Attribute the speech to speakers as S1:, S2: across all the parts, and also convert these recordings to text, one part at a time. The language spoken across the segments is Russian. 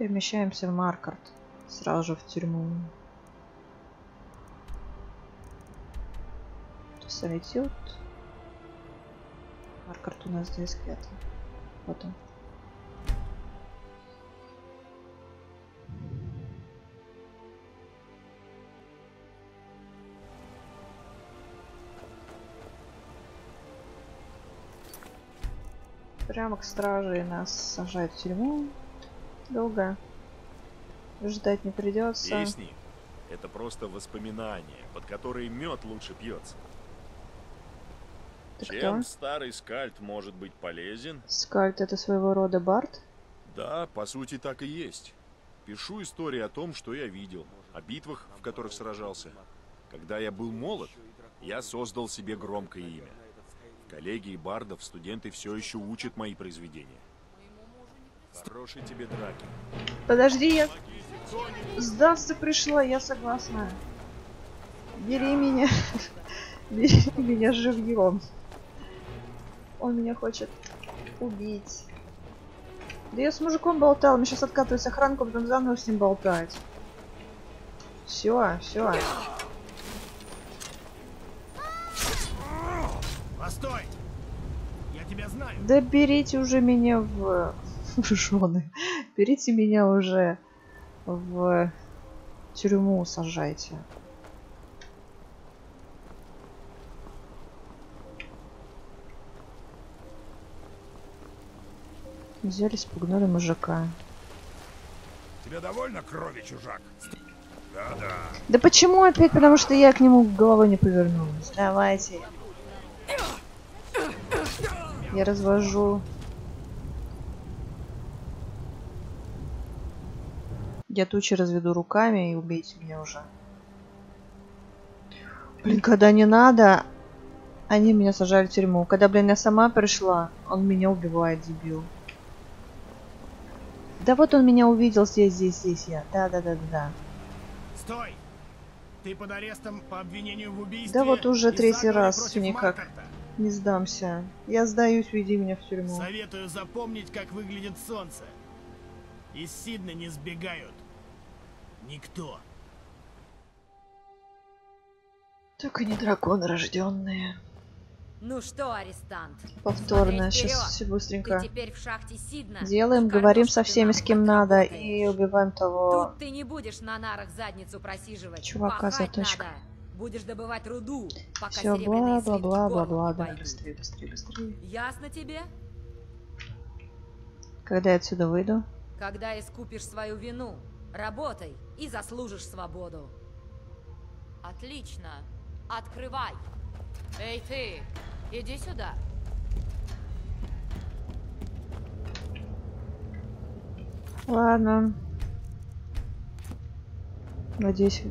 S1: Перемещаемся в Маркарт. Сразу же в тюрьму. Солитюд. Маркарт у нас здесь где-то. Вот он. Прямо к страже, и нас сажают в тюрьму. Долго ждать не придется.
S2: Песни — это просто воспоминания, под которые мед лучше пьется.
S1: Ты
S2: Чем
S1: кто?
S2: старый скальд может быть полезен?
S1: Скальд — это своего рода бард?
S2: Да, по сути так и есть. Пишу истории о том, что я видел, о битвах, в которых сражался. Когда я был молод, я создал себе громкое имя. В коллегии бардов студенты все еще учат мои произведения. Хорошей тебе драки.
S1: Подожди, я сдаться пришла, я согласна. Бери меня. Бери меня живьем. Он меня хочет убить. Да я с мужиком болтал, мне сейчас откатывать охранку, потом заново с ним болтать. Все, все.
S3: Постой! Я тебя знаю.
S1: Да берите уже меня в жены. Берите меня уже в тюрьму, сажайте. Взяли, спугнули мужика.
S3: Тебе довольно крови, чужак? Да-да.
S1: Да почему опять? Потому что я к нему головой не повернулась. Давайте. Я развожу. Я тучи разведу руками и убейте меня уже. Блин, когда не надо, они меня сажали в тюрьму. Когда, блин, я сама пришла, он меня убивает, дебил. Да вот он меня увидел здесь я. Да.
S3: Стой! Ты под арестом по обвинению в убийстве.
S1: Да вот уже
S3: и
S1: третий
S3: заговоре
S1: раз
S3: против
S1: никак
S3: Маркарта.
S1: не сдамся. Я сдаюсь, веди меня в тюрьму.
S3: Советую запомнить, как выглядит солнце. Из Сидна не сбегают. Никто.
S1: Только не драконы рожденные.
S4: Ну что, арестант?
S1: Повторно.
S4: Смотри
S1: Сейчас
S4: вперед.
S1: все
S4: Ты
S1: быстренько
S4: теперь в шахте Сидна.
S1: делаем,
S4: И
S1: говорим
S4: картошку
S1: со
S4: ты
S1: всеми,
S4: нам
S1: с кем надо,
S4: отработаешь.
S1: и убиваем того
S4: Тут ты не будешь на нарах задницу просиживать.
S1: чувака за
S4: Пахать
S1: точкой.
S4: надо. Будешь добывать руду, пока
S1: Все,
S4: серебряные слитки
S1: бла-бла-бла-бла-бла.
S4: горлом не
S1: Да,
S4: пойдут.
S1: быстрее.
S4: Ясно тебе?
S1: Когда я отсюда выйду?
S4: Когда искупишь свою вину, работай и заслужишь свободу.
S5: Отлично. Открывай. Эй, ты, иди сюда.
S1: Ладно. Надеюсь,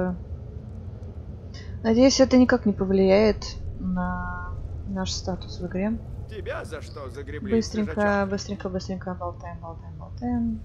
S1: надеюсь, это никак не повлияет на наш статус в игре.
S6: Тебя за что загребли,
S1: Быстренько
S6: свежачок?
S1: болтаем.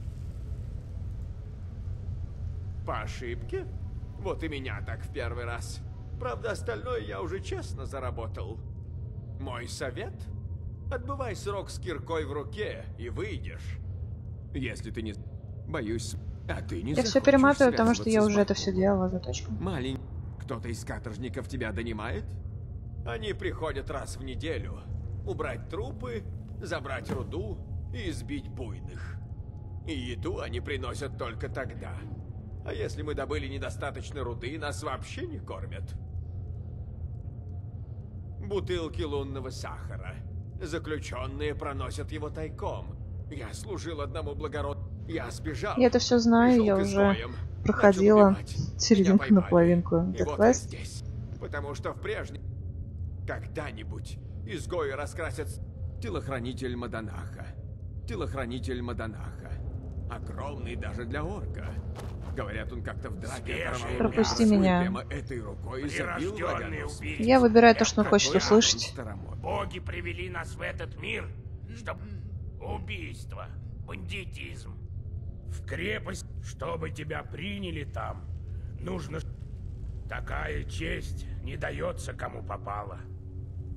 S6: По ошибке? Вот и меня так в первый раз. Правда, остальное я уже честно заработал. Мой совет? Отбывай срок с киркой в руке и выйдешь. Если ты не... Боюсь... А ты не
S1: Я все
S6: захочешь
S1: перематываю, потому что я
S6: связываться
S1: уже
S6: с
S1: это все делала за точку.
S6: Маленький. Кто-то из каторжников тебя донимает? Они приходят раз в неделю. Убрать трупы, забрать руду и избить буйных. И еду они приносят только тогда. А если мы добыли недостаточно руды, нас вообще не кормят. Бутылки лунного сахара. Заключенные проносят его тайком. Я служил одному благородному. Я сбежал.
S1: Я это все знаю,
S6: Пришел
S1: я
S6: к
S1: уже
S6: изгоям,
S1: проходила
S6: начал убивать.
S1: серединку
S6: Меня
S1: на
S6: поймали.
S1: половинку.
S6: И
S1: The
S6: вот я
S1: Quest.
S6: здесь. Потому что в прежнем... Когда-нибудь изгои раскрасят телохранитель Маданаха. Телохранитель Маданаха. Огромный даже для орка. Говорят, он как-то в драке оторвал
S1: Пропусти
S6: руку
S1: меня.
S6: прямо этой рукой и забил
S3: Прирожденный
S6: врага.
S3: убийца.
S1: Я выбираю то, что он
S6: Какой
S1: хочет
S6: он
S1: услышать.
S6: старомодный.
S3: Боги привели нас в этот мир, чтобы... Убийство, бандитизм. В крепость, чтобы тебя приняли там, нужно... Такая честь не дается кому попало.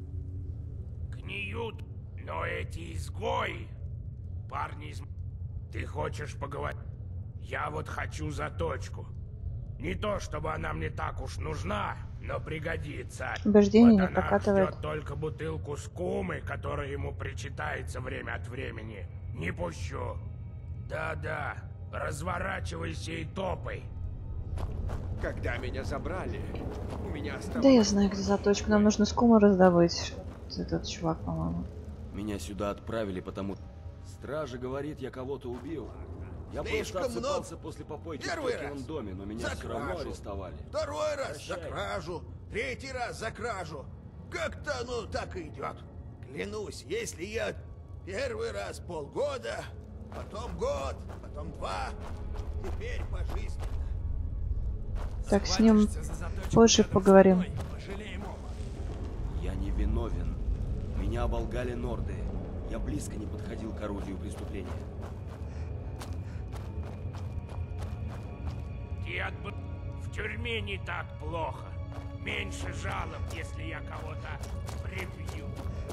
S3: Гниют, но эти изгои, парни из... Ты хочешь поговорить? Я вот хочу заточку. Не то, чтобы она мне так уж нужна, но пригодится.
S1: Убеждение
S3: Вот
S1: не
S3: она
S1: прокатывает.
S3: ждет только бутылку скумы, которая ему причитается время от времени. Не пущу. Да-да, разворачивайся и топай.
S6: Когда меня забрали, у меня оставалось...
S1: Да я знаю, где заточка. Нам нужно скуму раздобыть. Вот этот чувак, по-моему.
S7: Меня сюда отправили, потому... Стража говорит, я кого-то убил. Я
S8: Слишком
S7: просто отсыпался после попойки в
S8: Первый
S7: Токиевом
S8: раз.
S7: доме, но меня
S8: За
S7: все равно
S8: кражу.
S7: арестовали.
S8: Второй раз за
S7: Прощай.
S8: кражу. Третий раз за кражу. Как-то оно так и идет. Клянусь, если я первый раз полгода, потом год, потом 2, теперь пожизненно.
S1: Так, с ним позже поговорим.
S7: Я не виновен. Меня оболгали норды. Я близко не подходил к орудию преступления.
S3: В тюрьме не так плохо. Меньше жалоб, если я кого-то прибью.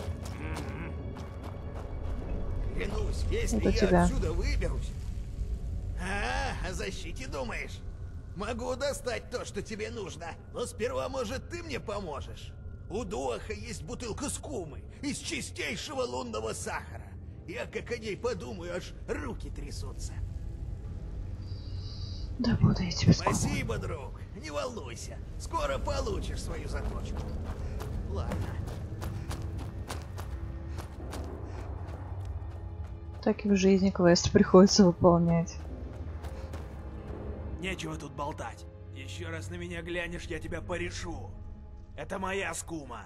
S8: Клянусь, если
S1: Это
S8: я
S1: тебя.
S8: отсюда выберусь... о защите думаешь? Могу достать то, что тебе нужно, но сперва, может, ты мне поможешь? У Дуаха есть бутылка скумы из чистейшего лунного сахара. Я как о ней подумаю, аж руки трясутся.
S1: Да буду я тебе скуму.
S8: Спасибо, друг. Не волнуйся. Скоро получишь свою заточку. Ладно.
S1: Так и в жизни квест приходится выполнять.
S9: Нечего тут болтать. Еще раз на меня глянешь, я тебя порешу. Это моя скума.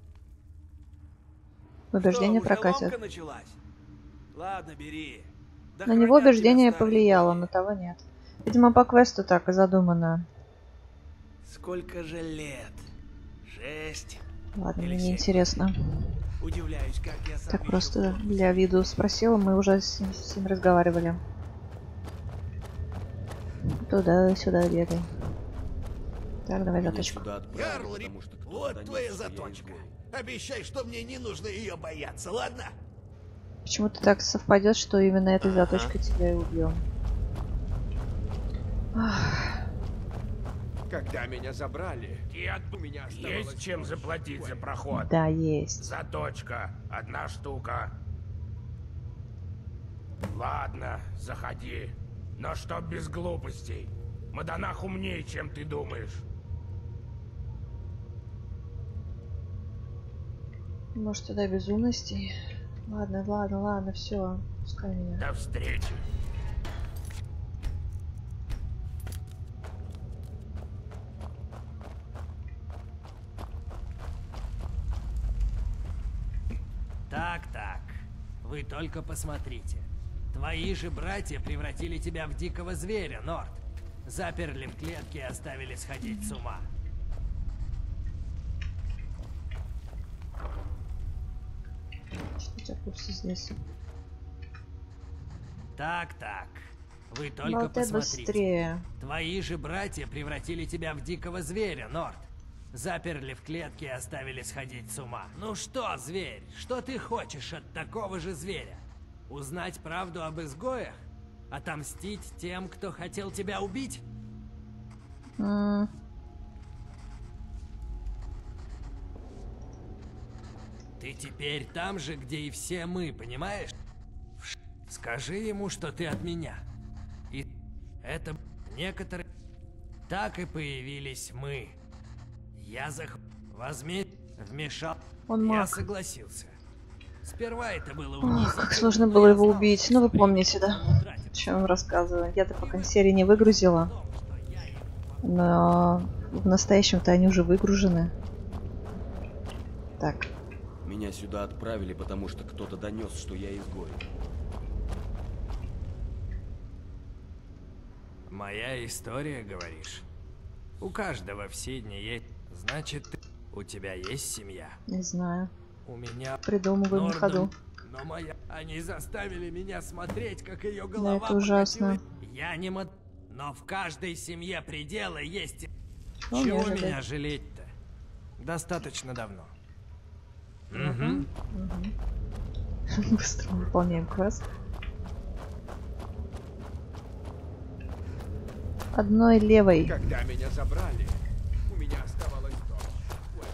S1: Убеждение
S9: Что, уже
S1: прокатит.
S9: ломка началась? Ладно, бери. Да
S1: На него
S9: хранят тебя
S1: убеждение
S9: старые
S1: повлияло,
S9: боги.
S1: на того нет. Видимо, по квесту так и задумано.
S9: Сколько же лет? 6.
S1: Ладно,
S9: Или
S1: мне не
S9: 7.
S1: интересно.
S9: Удивляюсь, как я сам
S1: Так
S9: еще
S1: просто
S9: помню.
S1: для виду спросила, мы уже с ним разговаривали. Туда-сюда бегай. Так, давай
S7: Меня
S1: заточку.
S7: сюда отправили,
S8: Ярл Рип,
S7: потому что кто-то
S8: вот
S7: донес,
S8: твоя
S7: что я
S8: заточка.
S7: изгой.
S8: Обещай, что мне не нужно ее бояться, ладно?
S1: Почему-то так совпадет, что именно этой заточкой тебя и убьем.
S6: Когда меня забрали, у меня оставалось...
S3: Есть чем заплатить за проход.
S1: Да, есть.
S3: Заточка. 1 штука. Ладно, заходи. Но чтоб без глупостей. Маданах умнее, чем ты думаешь.
S1: Может, тогда безумностей? Ладно, ладно, ладно, все. Пускай меня.
S3: До встречи.
S9: Так. Вы только посмотрите. Твои же братья превратили тебя в дикого зверя, Норд. Заперли в клетке и оставили сходить с ума.
S1: Что у тебя курсы здесь?
S9: Так. Вы только
S1: Болтай
S9: посмотрите.
S1: быстрее.
S9: Твои же братья превратили тебя в дикого зверя, Норд. Заперли в клетке и оставили сходить с ума. Ну что, зверь, что ты хочешь от такого же зверя? Узнать правду об изгоях? Отомстить тем, кто хотел тебя убить? Ты теперь там же, где и все мы, понимаешь? Скажи ему, что ты от меня. И это некоторые... Так и появились мы. Я вмешал.
S1: Он
S9: Я
S1: маг.
S9: согласился. Сперва это было унизительно,
S1: Как сложно
S9: но
S1: было
S9: я
S1: его
S9: знал,
S1: убить.
S9: что
S1: Ну, вы
S9: время
S1: помните, да?
S9: он утратит.
S1: О чем я рассказываю. Я-то пока серии не выгрузила. Но в настоящем-то они уже выгружены. Так.
S7: Меня сюда отправили, потому что кто-то донес, что я изгой.
S9: Моя история, говоришь? У каждого в Сидне есть... Значит, у тебя есть семья?
S1: Не знаю.
S9: У меня...
S1: Придумываю на ходу.
S9: Но моя... Они заставили меня смотреть, как ее
S1: Да,
S9: голова
S1: это ужасно.
S9: покатилась. Я не мод... Но в каждой семье пределы есть...
S1: Чего
S9: Чего
S1: мне
S9: меня жалеть-то? Достаточно давно.
S1: Быстро выполняем квест. одной левой.
S6: Когда меня забрали, у меня оставалось дочь.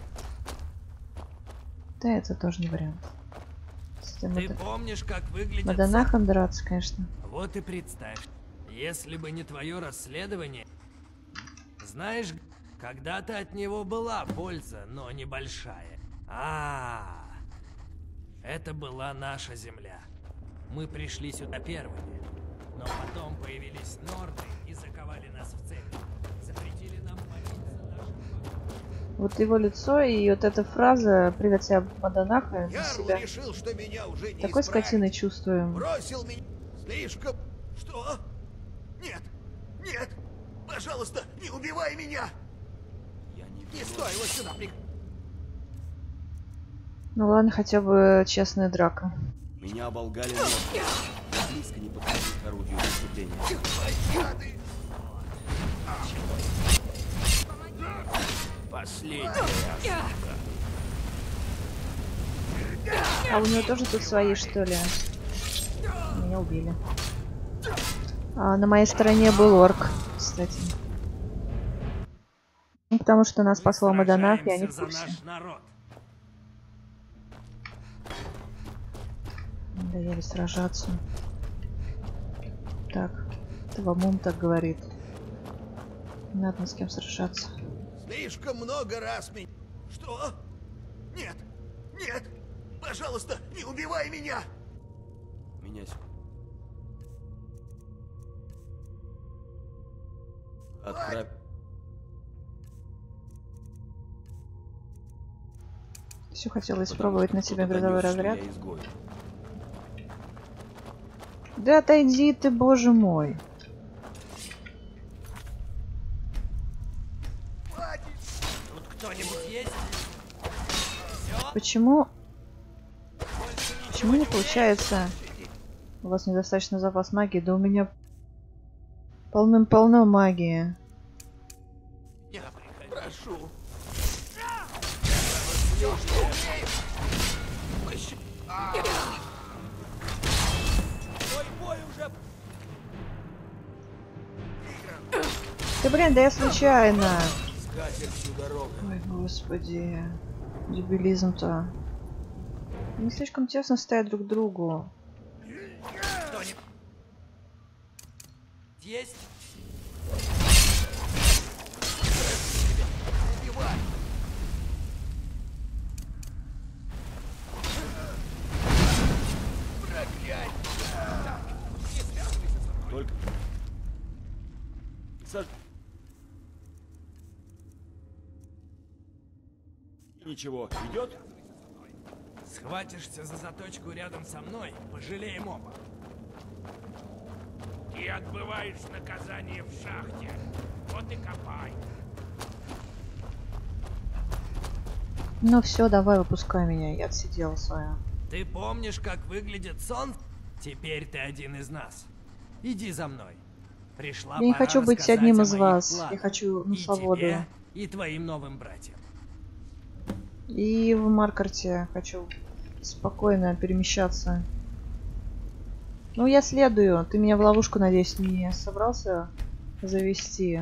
S1: Да, это тоже не вариант.
S9: Ты помнишь, как выглядит...
S1: Маданахом драться, конечно.
S9: Вот и представь, если бы не твое расследование... Знаешь, когда-то от него была польза, но небольшая. Это была наша земля. Мы пришли сюда первыми. Но потом появились норды и заковали нас в цепи. Запретили нам молиться нашим...
S1: Вот его лицо и вот эта фраза «Привет, я Маданаха»
S8: Ярл
S1: себя
S8: решил, что меня уже не
S1: такой
S8: исправить.
S1: скотиной чувствуем.
S8: Бросил меня слишком... Что? Нет! Нет! Пожалуйста, не убивай меня! Не стой, вот сюда,
S1: Ну ладно, хотя бы честная драка.
S7: Меня оболгали норды. Я близко не подходил к орудию преступления.
S3: Последняя.
S1: А у него тоже тут свои, что ли? Меня убили. На моей стороне был орк, кстати. Ну, потому что нас послал Маданах, я не в курсе. Надоели сражаться. Так, Твамун так говорит. Не надо ни с кем сражаться.
S8: Слишком много раз меня... Что? Нет! Нет! Пожалуйста, не убивай меня!
S7: Меня... Отправь...
S1: Все хотела испробовать на тебе градовой разряд. Да отойди ты, боже мой.
S9: Тут кто-нибудь есть?
S1: Почему не получается? У вас недостаточно запас магии, да у меня полным-полно магии.
S8: Я прошу.
S1: Да блин, да я случайно.
S8: Скатертью дорога.
S1: Ой, господи. Дебилизм-то. Не слишком тесно стоят друг к другу.
S9: Есть?
S7: Только... Ничего, идет?
S9: Схватишься за заточку рядом со мной, пожалеем оба.
S3: Ты отбываешь наказание в шахте. Вот и копай.
S1: Ну все, давай выпускай меня, я отсидела свое.
S9: Ты помнишь, как выглядит сон? Теперь ты один из нас. Иди за мной. Пришла
S1: Я не
S9: пора
S1: хочу быть
S9: рассказать
S1: одним
S9: о
S1: из
S9: моих
S1: вас.
S9: планах.
S1: Я хочу на
S9: И
S1: свободу.
S9: тебе, и твоим новым братьям.
S1: И в Маркарте хочу спокойно перемещаться. Ну, я следую. Ты меня в ловушку, надеюсь, не собрался завести?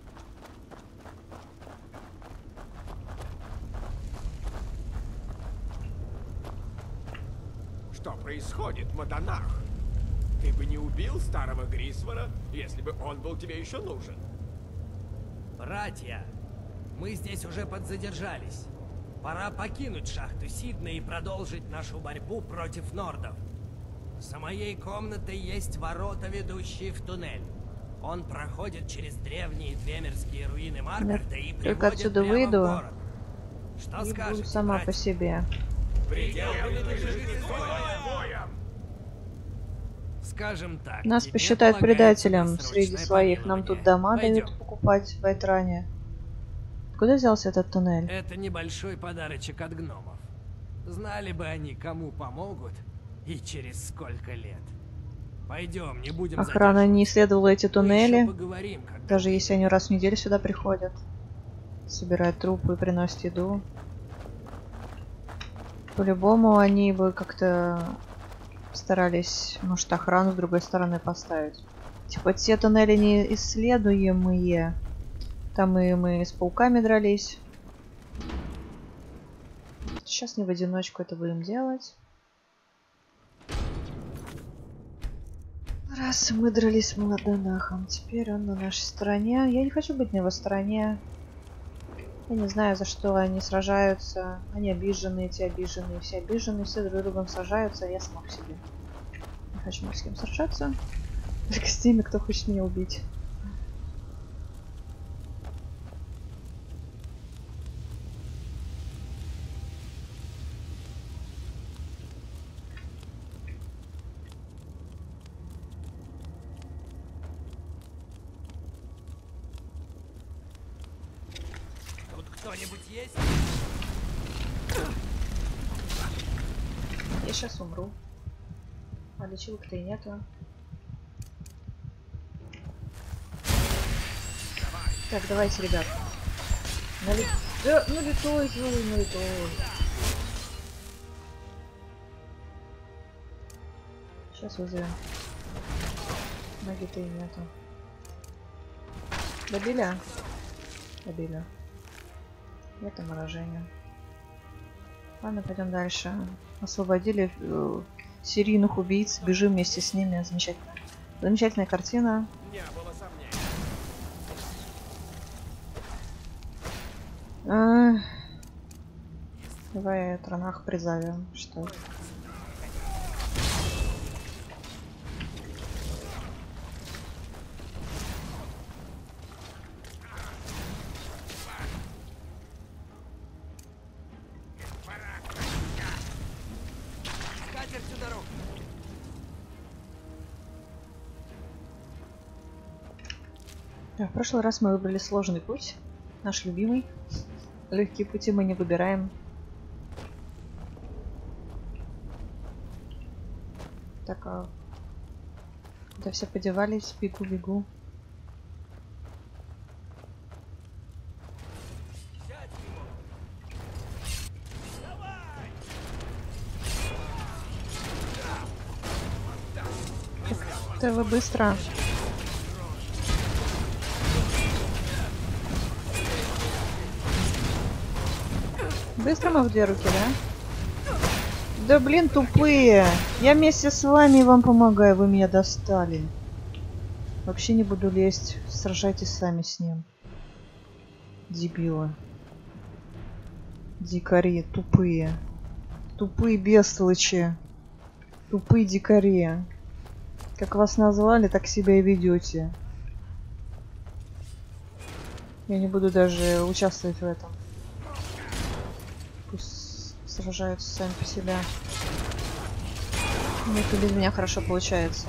S6: Что происходит, Маданах? Ты бы не убил старого Грисвора, если бы он был тебе еще нужен.
S9: Братья, мы здесь уже подзадержались. Пора покинуть шахту Сидна и продолжить нашу борьбу против нордов. За моей комнатой есть ворота, ведущие в туннель. Он проходит через древние двемерские руины Маркарта и
S1: только
S9: приводит
S1: отсюда
S9: прямо
S1: выйду
S9: в город. Что
S1: и буду
S9: скажете,
S1: сама
S9: братья?
S1: по себе.
S9: Предел принадлежит Скажем так,
S1: Нас
S9: тебе
S1: посчитают
S9: полагается
S1: предателем среди
S9: досрочное
S1: своих. Нам тут дома
S9: помилование.
S1: дают покупать в Айтране. Куда взялся этот туннель?
S9: Это небольшой подарочек от гномов. Знали бы они, кому помогут и через сколько лет. Пойдем, не будем
S1: Охрана не исследовала эти
S9: Мы
S1: туннели.
S9: еще поговорим, когда
S1: Даже если они раз в неделю сюда приходят. Собирают трупы и приносят еду. По-любому они бы как-то старались, может, охрану с другой стороны поставить. Типа те тоннели неисследуемые. Там и мы с пауками дрались. Сейчас не в одиночку это будем делать. Раз мы дрались с Молодонахом, теперь он на нашей стороне. Я не хочу быть на его стороне. Я не знаю, за что они сражаются. Они обиженные, эти обиженные, все друг с другом сражаются, а я сама по себе. Не хочу ни с кем сражаться. Только с теми, кто хочет меня убить.
S9: Кто-нибудь есть?
S1: Я сейчас умру. А лечилок-то и нету. Так, давайте, ребят. Да, налетой, злой, налетой. Сейчас вызовем. Ноги-то и нету. Добили? Добили. Это морожение. Ладно, пойдем дальше. Освободили серийных убийц. Бежим вместе с ними. Замечательно. Замечательная картина.
S6: Не было сомнений.
S1: Давай Транах призовем. Что? Да, в прошлый раз мы выбрали сложный путь. Наш любимый. Легкие пути мы не выбираем. Так, а... Куда все подевались? Бегу. Да вы быстро. Быстро мы в две руки, да? Да блин, тупые! Я вместе с вами вам помогаю, вы меня достали. Вообще не буду лезть, сражайтесь сами с ним. Дебилы. Дикари, тупые. Тупые бестолочи. Тупые дикари. Как вас назвали, так себя и ведете. Я не буду даже участвовать в этом. Пусть сражаются сами по себе. Это без меня хорошо получается.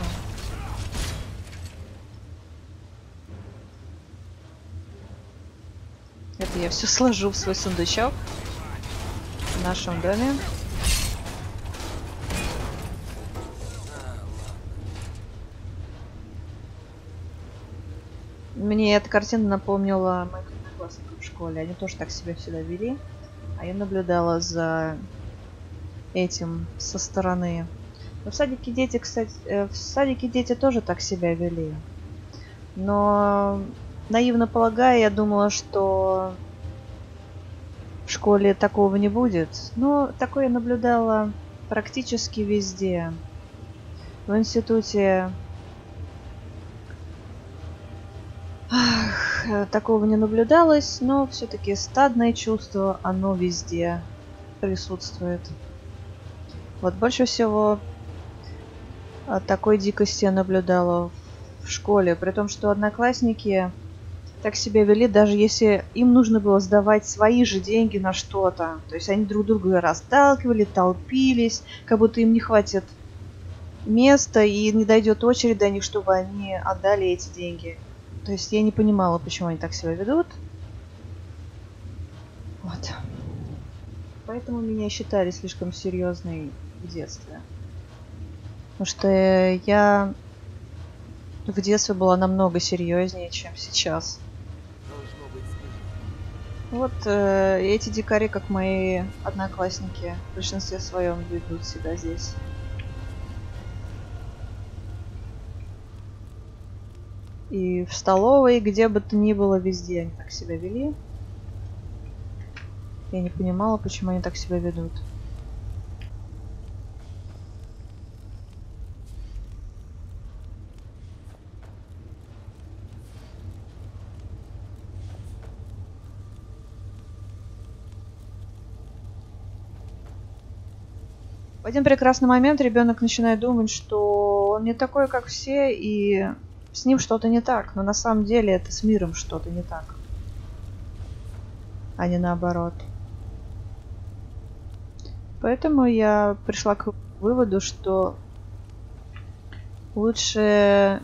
S1: Это я все сложу в свой сундучок в нашем доме. Мне эта картина напомнила моих одноклассников в школе. Они тоже так себя всегда вели. А я наблюдала за этим со стороны. Но в садике дети, кстати, в садике дети тоже так себя вели. Но наивно полагая, я думала, что в школе такого не будет. Но такое я наблюдала практически везде. В институте такого не наблюдалось, но все-таки стадное чувство, оно везде присутствует. Вот больше всего такой дикости я наблюдала в школе, при том, что одноклассники так себя вели, даже если им нужно было сдавать свои же деньги на что-то. То есть они друг друга расталкивали, толпились, как будто им не хватит места и не дойдет очередь до них, чтобы они отдали эти деньги. То есть я не понимала, почему они так себя ведут. Вот. Поэтому меня считали слишком серьезной в детстве. Потому что я в детстве была намного серьезнее, чем сейчас. Вот эти дикари, как мои одноклассники, в большинстве своем ведут себя здесь. И в столовой, где бы то ни было, везде они так себя вели. Я не понимала, почему они так себя ведут. В один прекрасный момент ребенок начинает думать, что он не такой, как все, и с ним что-то не так. Но на самом деле это с миром что-то не так, а не наоборот. Поэтому я пришла к выводу, что лучше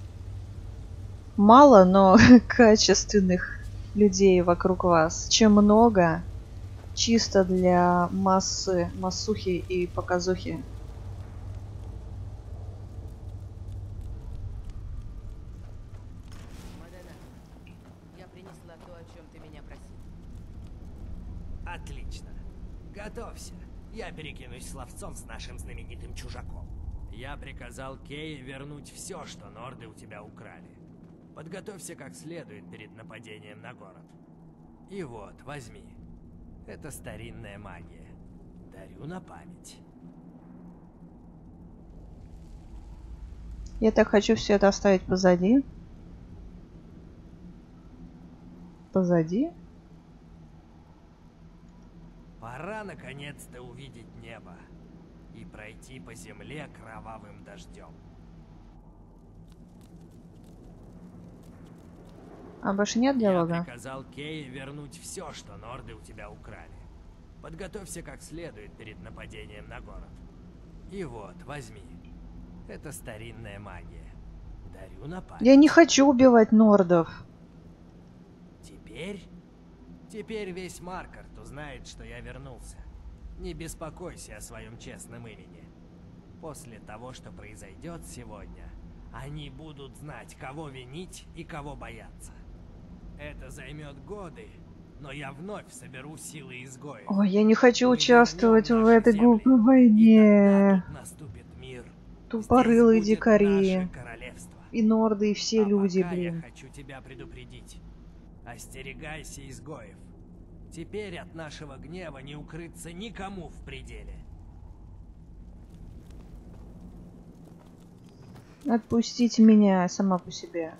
S1: мало, но качественных людей вокруг вас, чем много чисто для массы, массухи и показухи.
S5: Я принесла то, о чем ты меня просил.
S9: Отлично. Готовься. Я перекинусь словцом с нашим знаменитым чужаком. Я приказал Кее вернуть все, что норды у тебя украли. Подготовься как следует перед нападением на город. И вот, возьми. Это старинная магия. Дарю на память.
S1: Я так хочу все это оставить позади. Позади?
S9: Пора наконец-то увидеть небо и пройти по земле кровавым дождем.
S1: А больше нет диалога?
S9: Я приказал Кее вернуть все, что норды у тебя украли. Подготовься как следует перед нападением на город. И вот, возьми. Это старинная магия. Дарю на память.
S1: Я не хочу убивать нордов.
S9: Теперь весь Маркарт узнает, что я вернулся. Не беспокойся о своем честном имени. После того, что произойдет сегодня, они будут знать, кого винить и кого бояться. Это займет годы, но я вновь соберу силы изгоев.
S1: Ой, я не хочу участвовать в этой глупой войне.
S9: Наступит мир.
S1: Тупорылые дикари. И норды, и все люди,
S9: пока
S1: блин.
S9: Я хочу тебя предупредить. Остерегайся изгоев. Теперь от нашего гнева не укрыться никому в пределе.
S1: Отпустите меня сама по себе.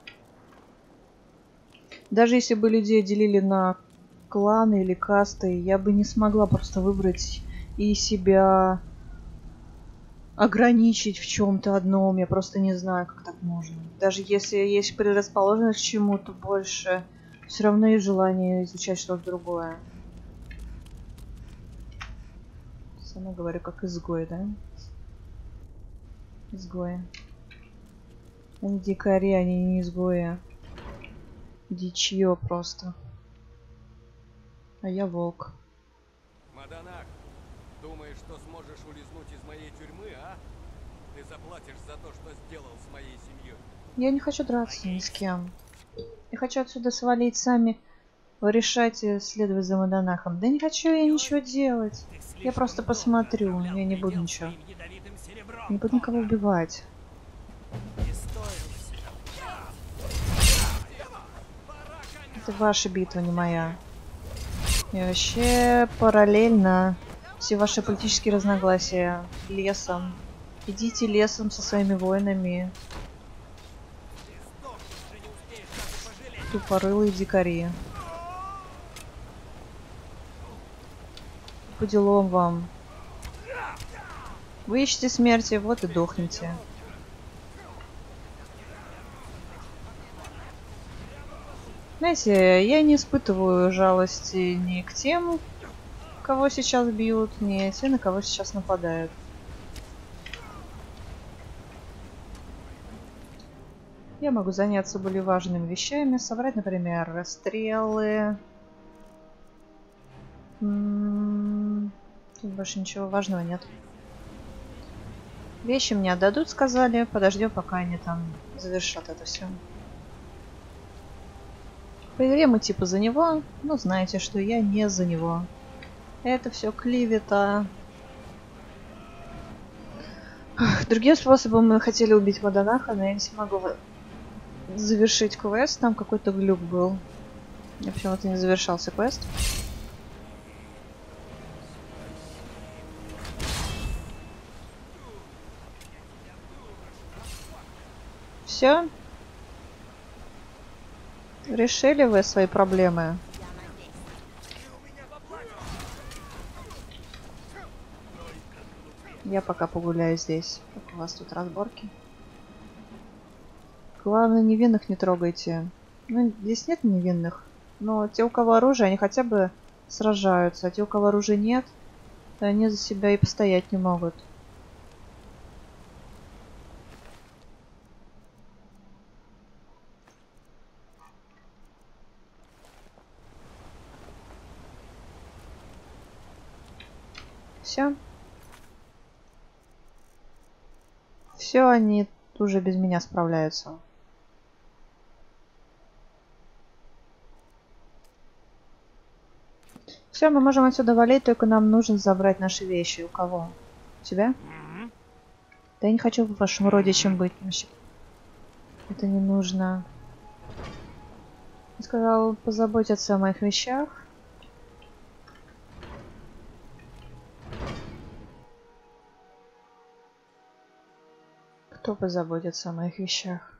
S1: Даже если бы людей делили на кланы или касты, я бы не смогла просто выбрать и себя ограничить в чем-то одном. Я просто не знаю, как так можно. Даже если есть предрасположенность к чему-то больше, все равно есть желание изучать что-то другое. Сама говорю, как изгой, да? Изгои. Они дикари, они не изгои. Дичье просто. А я волк.
S6: Маданах, думаешь, что сможешь улизнуть из моей тюрьмы, а? Ты заплатишь за то, что сделал с моей семьей.
S1: Я не хочу драться ни с кем. Я хочу отсюда свалить сами. Вы решайте следовать за Маданахом. Да не хочу я ничего делать. Я просто посмотрю. Я не буду ничего. Не буду никого убивать. Это ваша битва, не моя. И вообще параллельно все ваши политические разногласия лесом. Идите лесом со своими воинами. Тупорылые дикари. По делам вам. Вы ищете смерти, вот и дохнете. Знаете, я не испытываю жалости ни к тем, кого сейчас бьют, ни те, на кого сейчас нападают. Я могу заняться более важными вещами, собрать, например, расстрелы. Тут больше ничего важного нет. Вещи мне отдадут, сказали. Подождем, пока они там завершат это все. По игре мы типа за него, но знаете, что я не за него. Это все клевета. Другим способом мы хотели убить Маданаха, но я не смогу завершить квест. Там какой-то глюк был. И почему-то не завершался квест. Все? Решили вы свои проблемы? Я пока погуляю здесь. Как у вас тут разборки? Главное, невинных не трогайте. Ну, здесь нет невинных. Но те, у кого оружие, они хотя бы сражаются. А те, у кого оружия нет, они за себя и постоять не могут. Все. Все, они уже без меня справляются. Все, мы можем отсюда валить, только нам нужно забрать наши вещи. У кого? У тебя? Да я не хочу вашим родичем быть. Это не нужно. Я сказал позаботиться о моих вещах. Кто позаботится о моих вещах?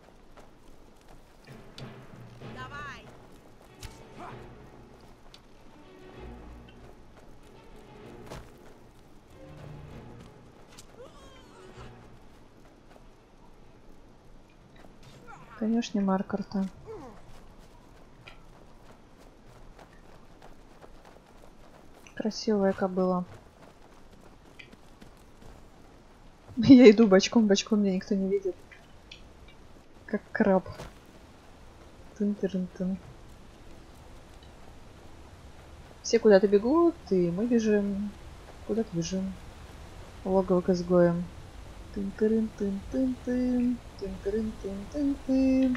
S5: Давай!
S1: Конечно, Маркарта. Красивая кобыла. Я иду бочком, меня никто не видит. Как краб. Тын-тырын-тын. Все куда-то бегут, и мы бежим. Куда-то бежим. Логово к изгоям. Тын-тырын-тын-тын-тын. Тын-тырын-тын-тын-тын.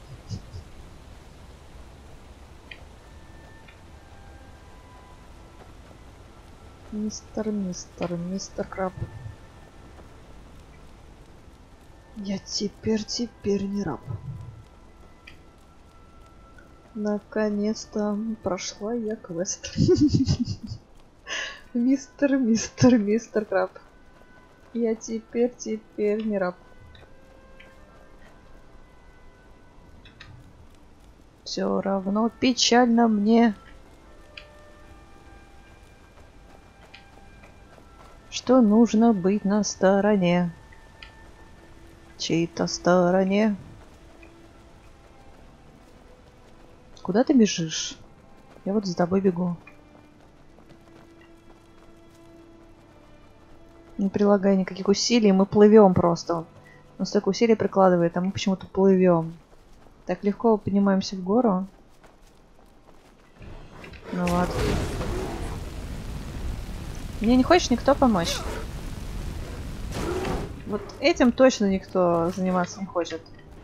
S1: Мистер Краб. Я теперь не раб. Наконец-то прошла я квест. Мистер Краб. Я теперь не раб. Все равно печально мне, что нужно быть на стороне. Чьей-то стороне. Куда ты бежишь? Я вот за тобой бегу. Не прилагая никаких усилий, мы плывем просто. Он столько усилий прикладывает, а мы почему-то плывем. Так легко поднимаемся в гору. Ну ладно. Мне не хочет никто помочь. Вот этим точно никто заниматься не хочет.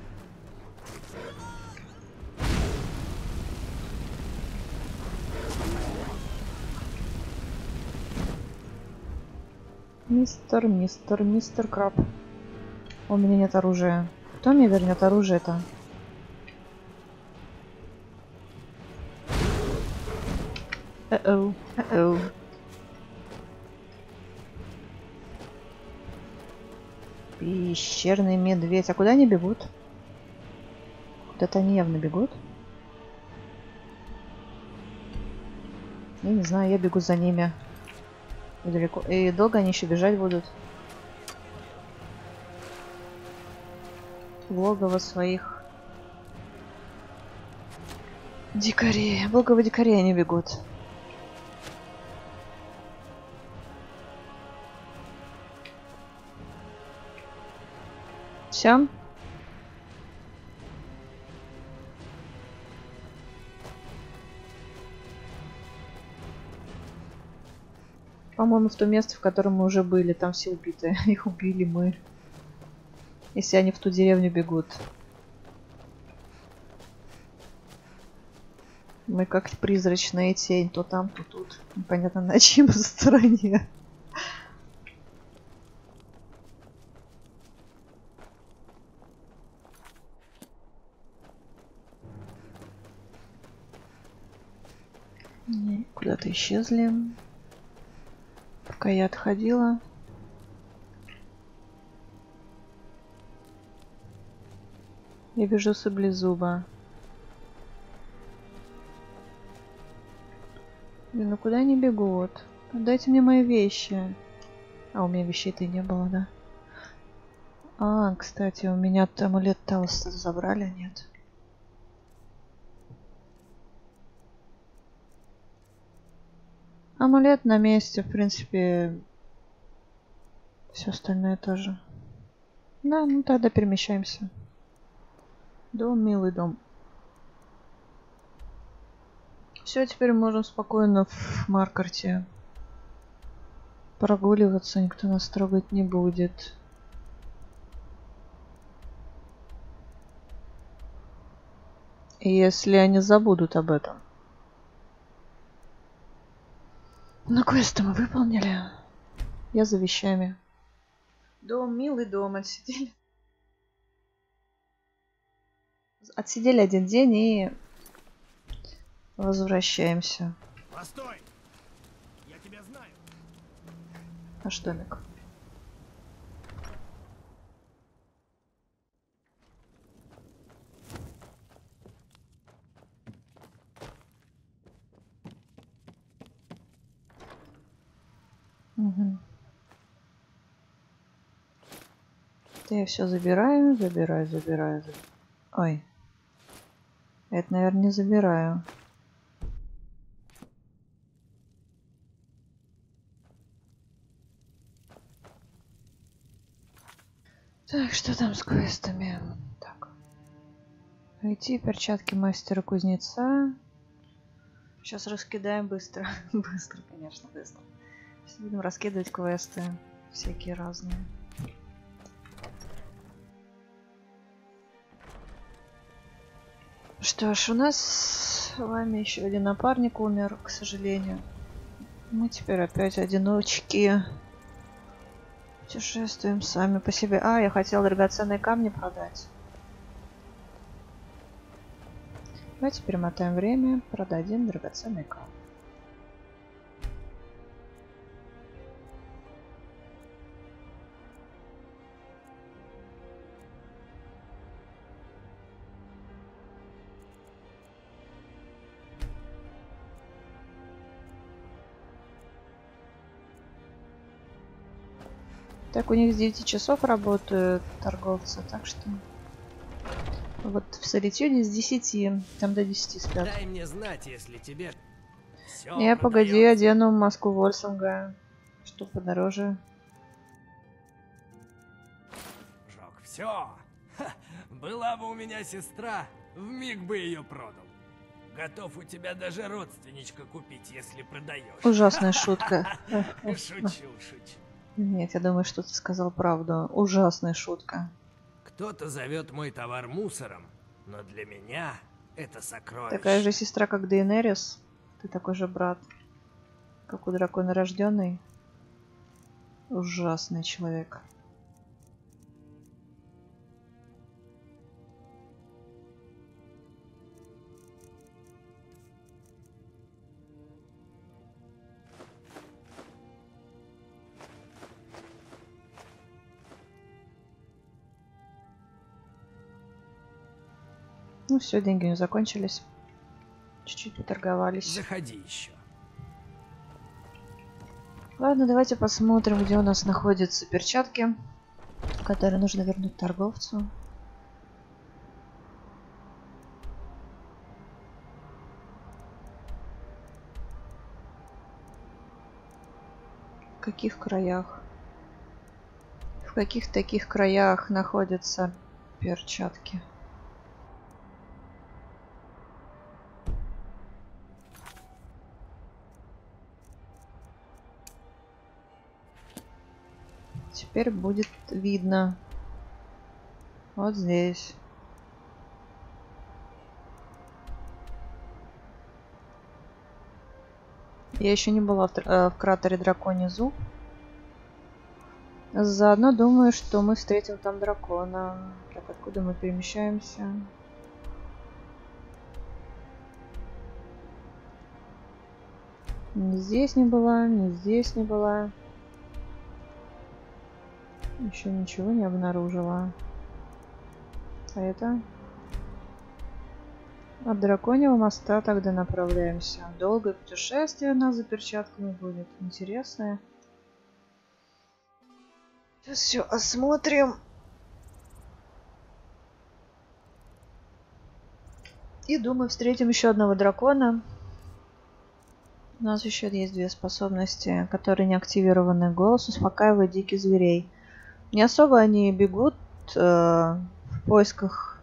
S1: Мистер Краб. У меня нет оружия. Кто мне вернет оружие-то? Э-оу. Пещерный медведь. А куда они бегут? Куда-то они явно бегут. Я не знаю, я бегу за ними. И далеко. И долго они еще бежать будут? В логово своих дикарей. В логово дикарей они бегут. Все? По-моему, в то место, в котором мы уже были, там все убиты. Их убили мы. Если они в ту деревню бегут. Мы как призрачная тень. То там, то тут. Непонятно на чьей стороне. куда-то исчезли. Пока я отходила. Я вижу саблезуба. Блин, ну куда они бегут? Дайте мне мои вещи. А, у меня вещей-то и не было, да? А, кстати, у меня амулет Талоса забрали, нет? Амулет на месте, в принципе. Все остальное тоже. Да, ну тогда перемещаемся. Дом, милый дом. Все, теперь можем спокойно в Маркарте прогуливаться, никто нас трогать не будет. Если они забудут об этом. Ну, квесты мы выполнили. Я за вещами. Дом, милый дом, отсидели. Отсидели один день и возвращаемся.
S3: Постой! Я тебя знаю.
S1: Наш домик. Угу. Это я все забираю. Ой. Это, наверное, не забираю. Так, что там с квестами? Так. Найти перчатки мастера-кузнеца. Сейчас раскидаем быстро. Быстро, конечно, быстро. Сейчас будем раскидывать квесты. Всякие разные. Что ж, у нас с вами еще один напарник умер, к сожалению. Мы теперь опять одиночки. Путешествуем сами по себе. А, я хотела драгоценные камни продать. Давайте перемотаем время. Продадим драгоценные камни. Так, у них с 9 часов работают торговцы, так что... Вот в Солитюде с 10, там до 10 спят.
S9: Дай мне знать, если тебе все
S1: Я, погоди, одену маску Вольсунга, что подороже.
S9: Жок, все. Была бы у меня сестра, вмиг бы ее продал. Готов у тебя даже родственничка купить, если продаешь.
S1: Ужасная шутка.
S9: Шучу.
S1: Нет, я думаю, что ты сказал правду. Ужасная шутка.
S9: Кто-то зовет мой товар мусором, но для меня это сокровище.
S1: Такая же сестра, как Дейенерис. Ты такой же брат, как у дракона рожденный. Ужасный человек. Ну все, деньги не закончились. Чуть-чуть поторговались.
S9: Заходи еще.
S1: Ладно, давайте посмотрим, где у нас находятся перчатки, которые нужно вернуть торговцу. В каких краях? В каких таких краях находятся перчатки? Теперь будет видно. Вот здесь. Я еще не была в кратере Драконий Зуб. Заодно думаю, что мы встретим там дракона. Так, откуда мы перемещаемся? Ни здесь не была, ни здесь не была. Еще ничего не обнаружила. А это? От Драконьего моста тогда направляемся. Долгое путешествие у нас за перчатками будет. Интересное. Сейчас все осмотрим. И думаю, встретим еще одного дракона. У нас еще есть две способности, которые не активированы. Голос успокаивает диких зверей. Не особо они бегут в поисках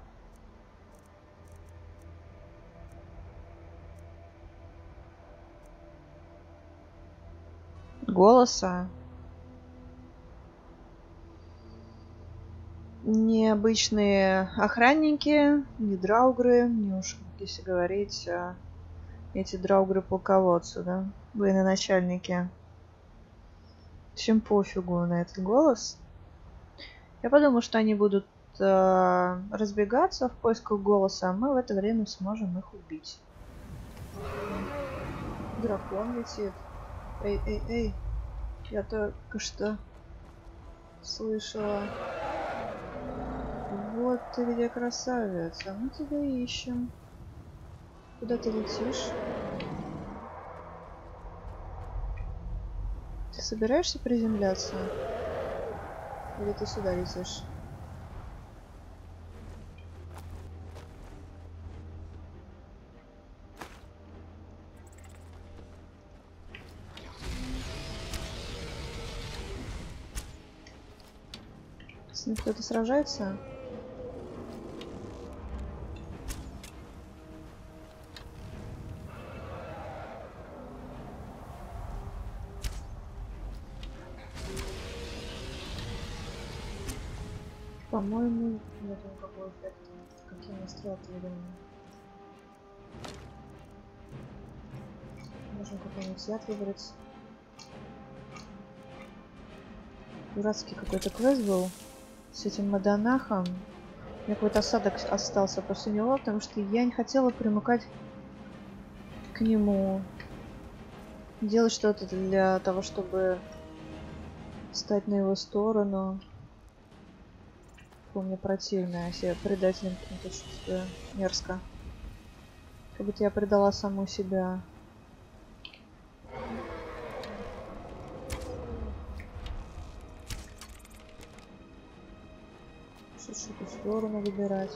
S1: голоса. Необычные охранники, не драугры, не уж, если говорить, эти драугры-полководцы, да, военачальники. Всем пофигу на этот голос. Я подумала, что они будут разбегаться в поисках голоса, а мы в это время сможем их убить. Дракон летит. Эй, эй, эй. Я только что слышала. Вот ты где, красавец. А мы тебя ищем. Куда ты летишь? Ты собираешься приземляться? Или ты сюда летишь? С ним кто-то сражается? По-моему, нет никакого эффекта. Какие настрелы отведены. Можно какой-нибудь яд выбрать. Дурацкий какой-то квест был с этим Мадонахом. У меня какой-то осадок остался после него, потому что я не хотела примыкать к нему. Делать что-то для того, чтобы встать на его сторону. Мне противно, я себя предателем каким-то чувствую. Мерзко. Как будто я предала саму себя. Что-то в сторону выбирать.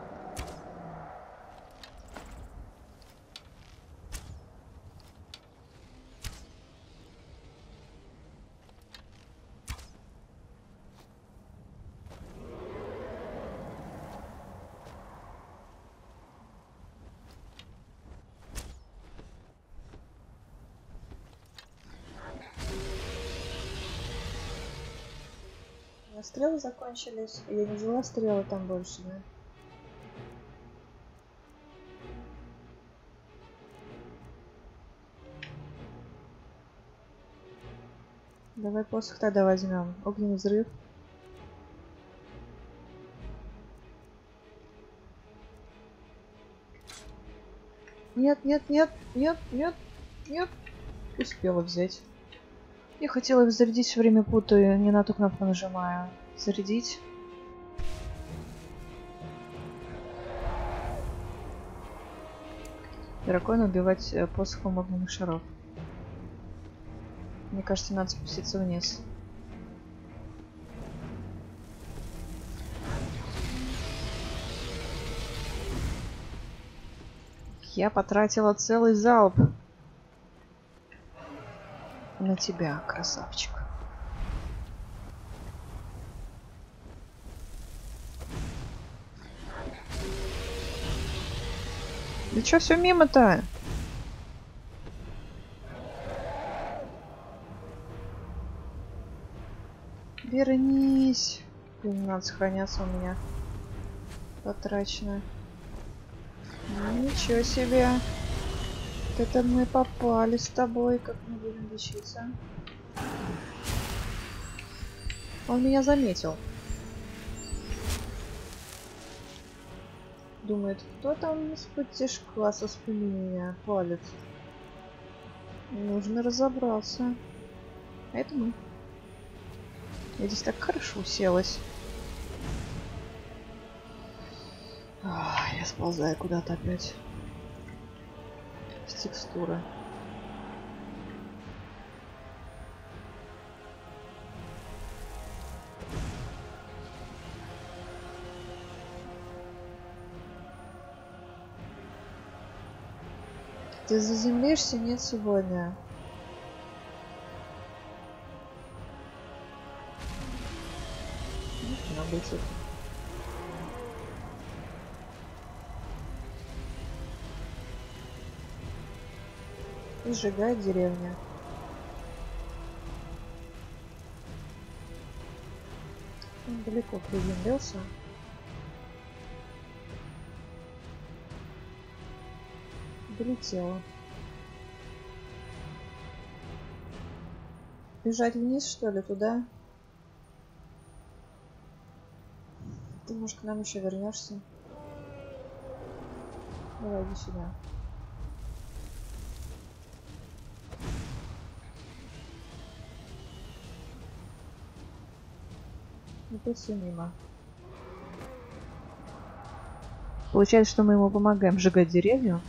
S1: Стрелы закончились. Я не взяла стрелы там больше, да? Давай посох тогда возьмем. Огненный взрыв. Нет, нет, нет, нет, нет, нет. Успела взять. Я хотела их зарядить, все время путаю, не на ту кнопку нажимаю. Зарядить. Дракона убивать посохом огненных шаров. Мне кажется, надо спуститься вниз. Я потратила целый залп на тебя, красавчик. Да чё все мимо-то? Вернись. Блин, надо сохраняться у меня. Потрачено. Ничего себе. Вот это мы попали с тобой. Как мы будем лечиться? Он меня заметил. Думает, кто там из-под тяжка со спины меня палит. Нужно разобраться. А это мы. Я здесь так хорошо уселась. Я сползаю куда-то опять. С текстуры. Ты заземлишься? Нет, сегодня. Надо быть это. И сжигает деревню. Он далеко приземлился. Долетела. Бежать вниз, что ли, туда? Ты, может, к нам еще вернешься? Давай, иди сюда. Это все мимо. Получается, что мы ему помогаем сжигать деревню.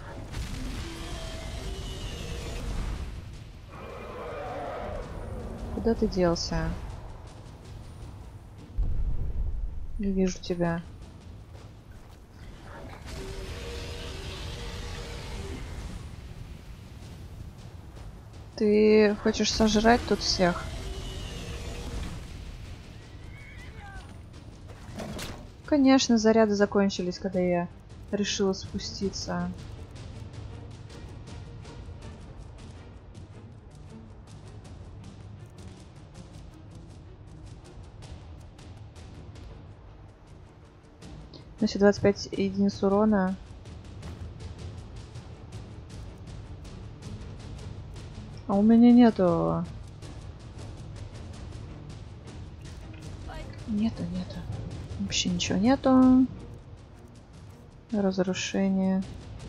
S1: Куда ты делся? Не вижу тебя. Ты хочешь сожрать тут всех? Конечно, заряды закончились, когда я решила спуститься. Значит, 25 единиц урона. А у меня нету. Нету. Вообще ничего нету. Разрушение.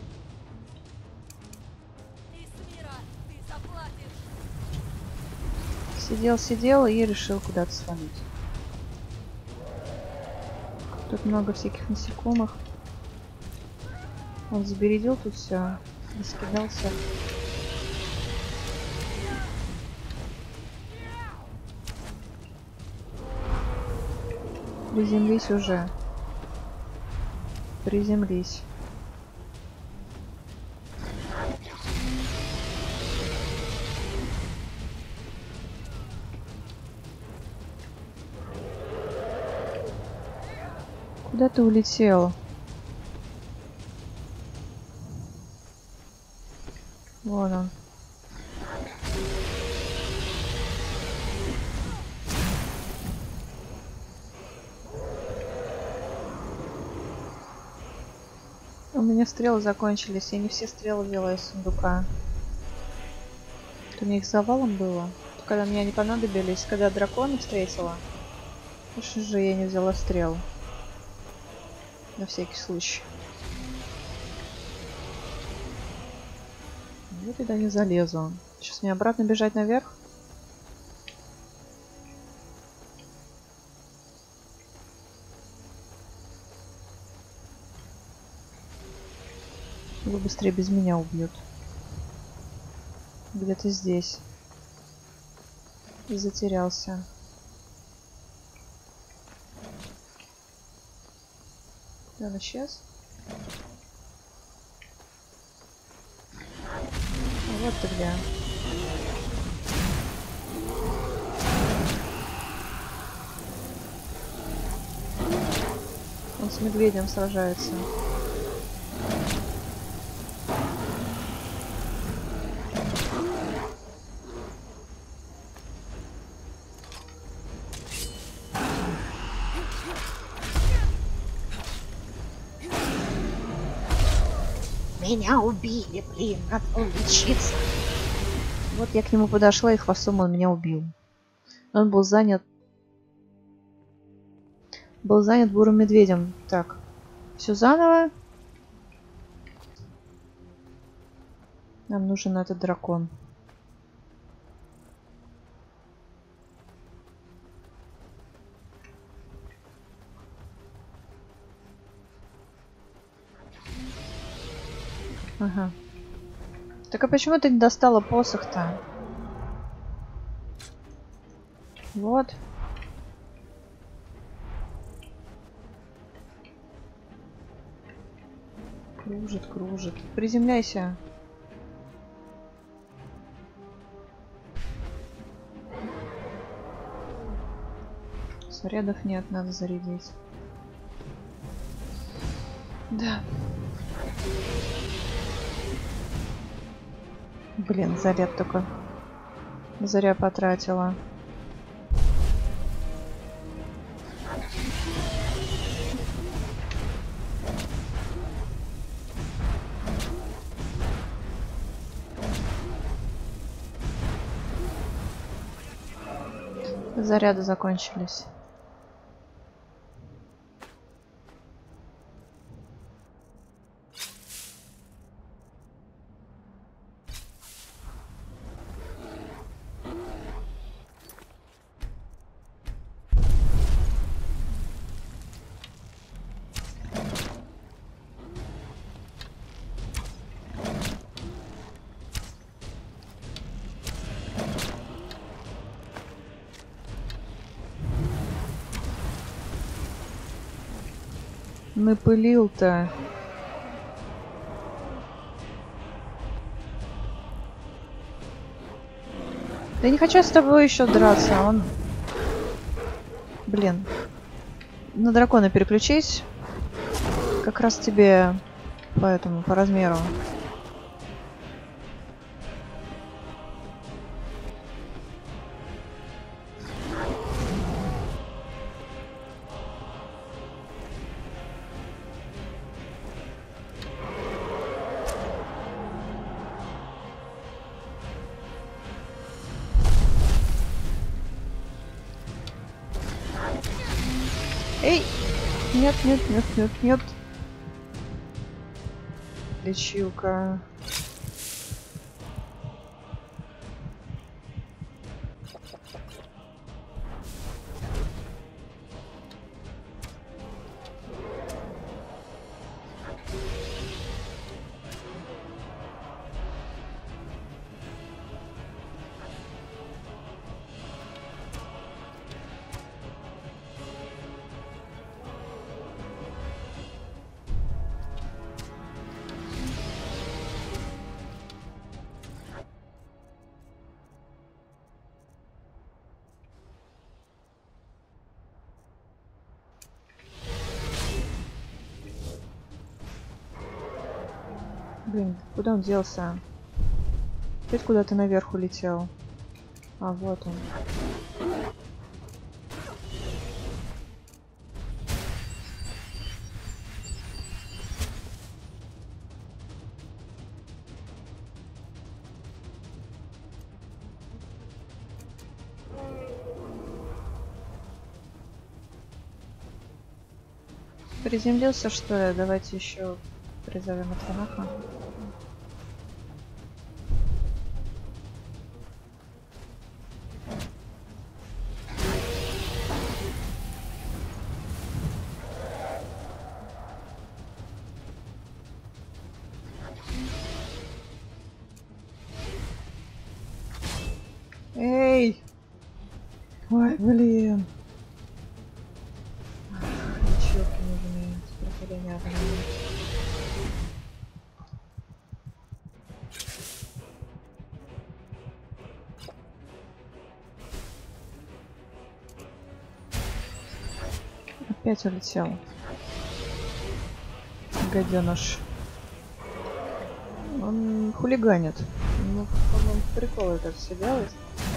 S1: Сидел и решил куда-то свалить. Тут много всяких насекомых. Он забередил тут все. Раскидался. Приземлись уже. Приземлись. Куда ты улетел? Вон он. У меня стрелы закончились. Я не все стрелы взяла из сундука. У меня их завалом было. Когда мне они понадобились, когда дракона встретила. Что же я не взяла стрел? На всякий случай. Я туда не залезу. Сейчас мне обратно бежать наверх. Его быстрее без меня убьют. Где-то здесь. И затерялся. Куда он исчез? А вот ты где. Он с медведем сражается. Меня убили, блин, надо лечиться. Вот я к нему подошла, и хвостом он меня убил. Он был занят бурым медведем. Так, все заново. Нам нужен этот дракон. Ага. Так а почему ты не достала посох-то? Вот. Кружит, кружит. Приземляйся. Снарядов нет, надо зарядить. Да. Блин, заряд только зря потратила. Заряды закончились. Напылил-то. Да не хочу с тобой еще драться, он... Блин. На дракона переключись. Как раз тебе по размеру. Эй! Нет, нет, нет, нет, нет. Лечилка. Блин, куда он делся? Опять куда-то наверх улетел. А, вот он. Приземлился, что ли? Давайте еще призовем Атранаха. Эй! Ой, блин. Лечилки нужны. Сопротивление огня. Опять улетел. Гаденыш. Он хулиганит. Ну, по-моему, прикол это все делать.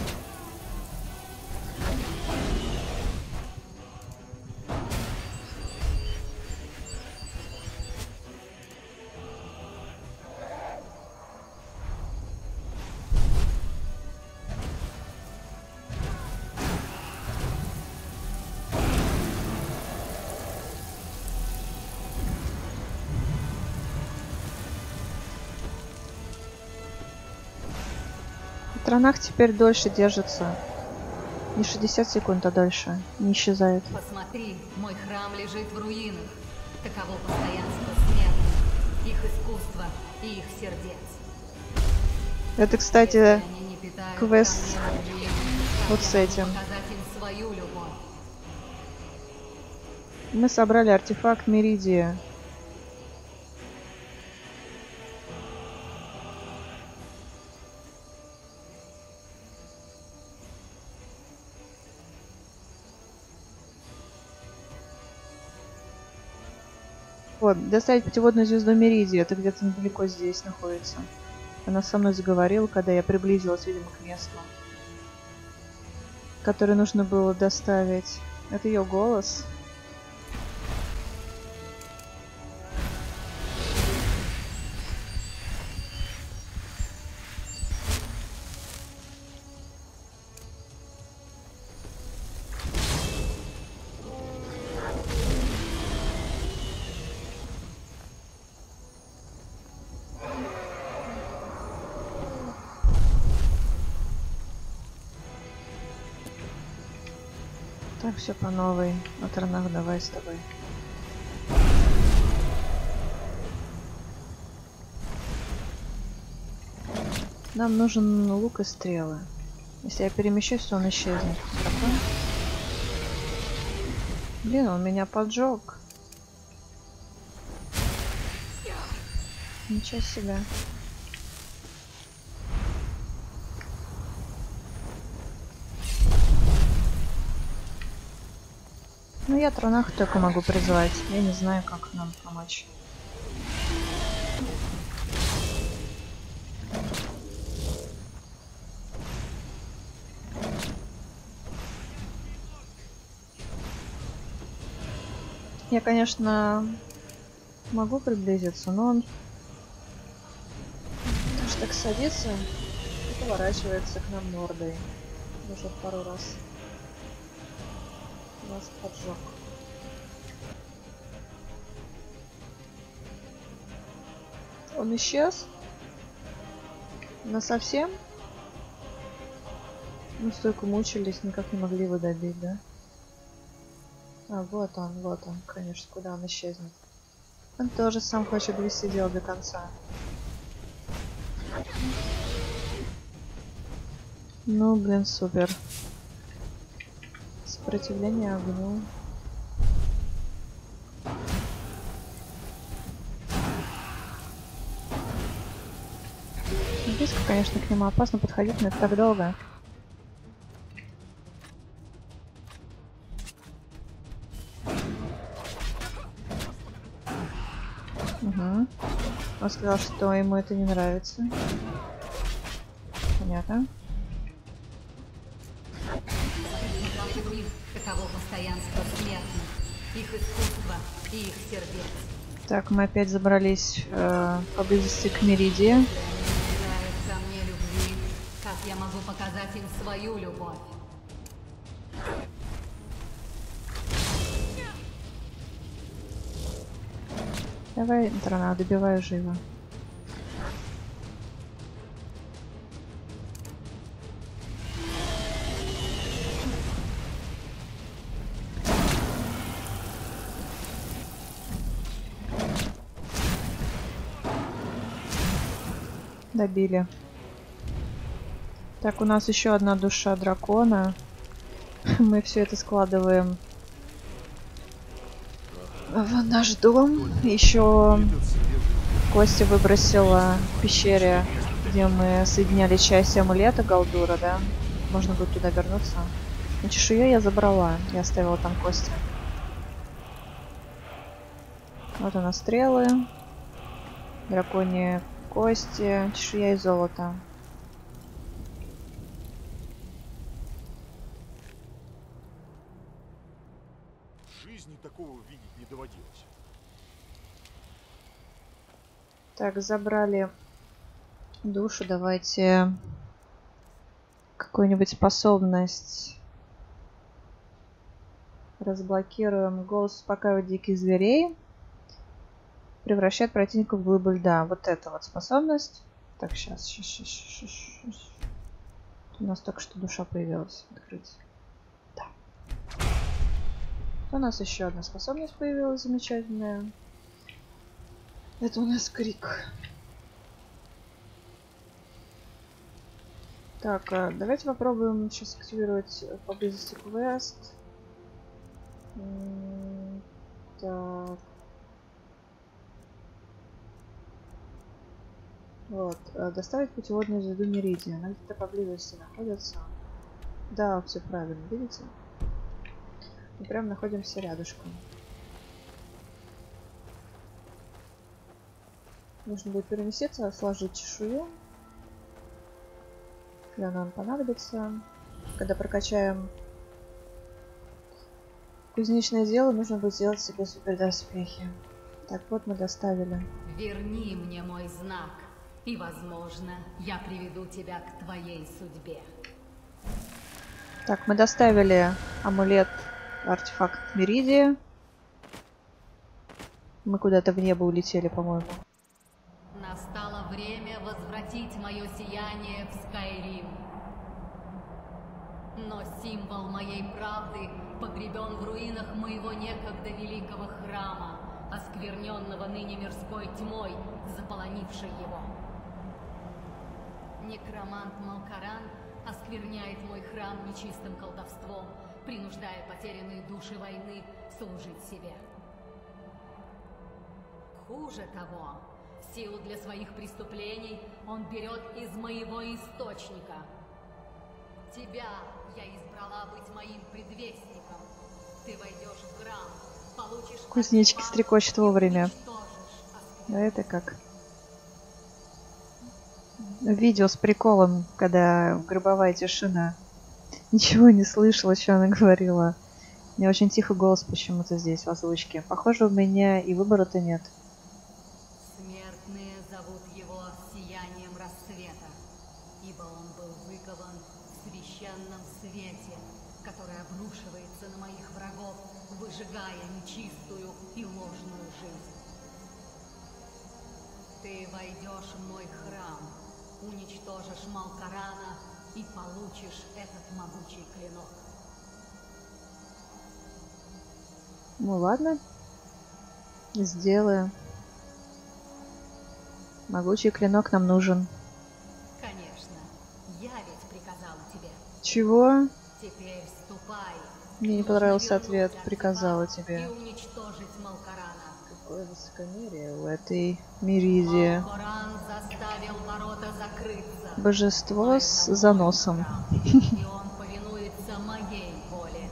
S1: Атранах теперь дольше держится. Не 60 секунд, а дольше. Не исчезает.
S4: Посмотри, мой храм лежит в руинах. Таково постоянство смерти. их искусства и их сердец.
S1: Это, кстати,
S4: Если они не питают
S1: квест
S4: ко мне любви,
S1: вот
S4: как
S1: с
S4: я могу
S1: этим.
S4: показать им свою любовь?
S1: Мы собрали артефакт Меридия. Вот, доставить путеводную звезду Меридия. Это где-то недалеко здесь находится. Она со мной заговорила, когда я приблизилась, видимо, к месту, который нужно было доставить. Это ее голос. Так, все по новой. На тронах давай с тобой. Нам нужен лук и стрелы. Если я перемещусь, то он исчезнет. Такой. Блин, он меня поджег. Ничего себе. Ну, я тронах только могу призвать. Я не знаю, как нам помочь. Я, конечно, могу приблизиться, но он аж так садится и поворачивается к нам мордой. Уже пару раз нас поджег. Он исчез? Насовсем? Мы столько мучились, никак не могли его добить, да? А, вот он, конечно, куда он исчезнет. Он тоже сам хочет довести дело до конца. Ну, блин, супер. Сопротивление огню. Близко, конечно, к нему опасно подходить, но это так долго. Угу. Он сказал, что ему это не нравится. Понятно.
S4: Таково постоянство смертных, их искусство и их сердец.
S1: Так, мы опять забрались поблизости к Меридии.
S4: Если они не питают ко мне любви, как я могу показать им свою любовь?
S1: Давай, Трона, добиваю живо. Добили. Так, у нас еще одна душа дракона. Мы все это складываем в наш дом. Еще Костя выбросила в пещере, где мы соединяли части амулета Галдура, да? Можно будет туда вернуться. Но чешую я забрала. Я оставила там кости. Вот у нас стрелы. Драконьи кости, чешуя и золото.
S2: В жизни такого видеть не доводилось.
S1: Так, забрали душу. Давайте какую-нибудь способность разблокируем. Голос успокаивает диких зверей. Превращает противников в глыбы льда. Вот эта вот способность. Так, сейчас. У нас только что душа появилась. Открыть. Да. У нас еще одна способность появилась замечательная. Это у нас крик. Так, давайте попробуем сейчас активировать поблизости квест. Так. Вот, доставить путеводную звезду Меридия. Она где-то поблизости находится. Да, все правильно, видите? Мы прям находимся рядышком. Нужно будет переместиться, сложить чешую. Когда нам понадобится. Когда прокачаем кузнечное дело, нужно будет сделать себе супердоспехи. Так, вот мы доставили.
S4: Верни мне мой знак, и, возможно, я приведу тебя к твоей судьбе.
S1: Так, мы доставили амулет, артефакт Меридия. Мы куда-то в небо улетели, по-моему.
S4: Настало время возвратить мое сияние в Скайрим. Но символ моей правды погребен в руинах моего некогда великого храма, оскверненного ныне мирской тьмой, заполонившей его. Некромант Малкаран оскверняет мой храм нечистым колдовством, принуждая потерянные души войны служить себе. Хуже того, в силу для своих преступлений он берет из моего источника. Тебя я избрала быть моим предвестником. Ты войдешь в храм, получишь...
S1: Кузнечки стрекочут вовремя. А это как? Видео с приколом, когда гробовая тишина. Ничего не слышала, что она говорила. У меня очень тихий голос почему-то здесь в озвучке. Похоже, у меня и выбора-то нет.
S4: Смертные зовут его сиянием рассвета, ибо он был выкован в священном свете, который обрушивается на моих врагов, выжигая нечистую и ложную жизнь. Ты войдешь в мой храм, уничтожишь Малкарана и получишь этот могучий клинок.
S1: Ну ладно. Сделаю. Могучий клинок нам нужен.
S4: Конечно, я ведь приказала тебе.
S1: Чего?
S4: Теперь ступай.
S1: Мне не понравился ответ. Приказала тебе.
S4: И уничтожить Малкарана.
S1: Какое высокомерие у этой Меридия.
S4: Малкаран заставил ворота закрыться.
S1: Божество с заносом.
S4: И он повинуется моей воле.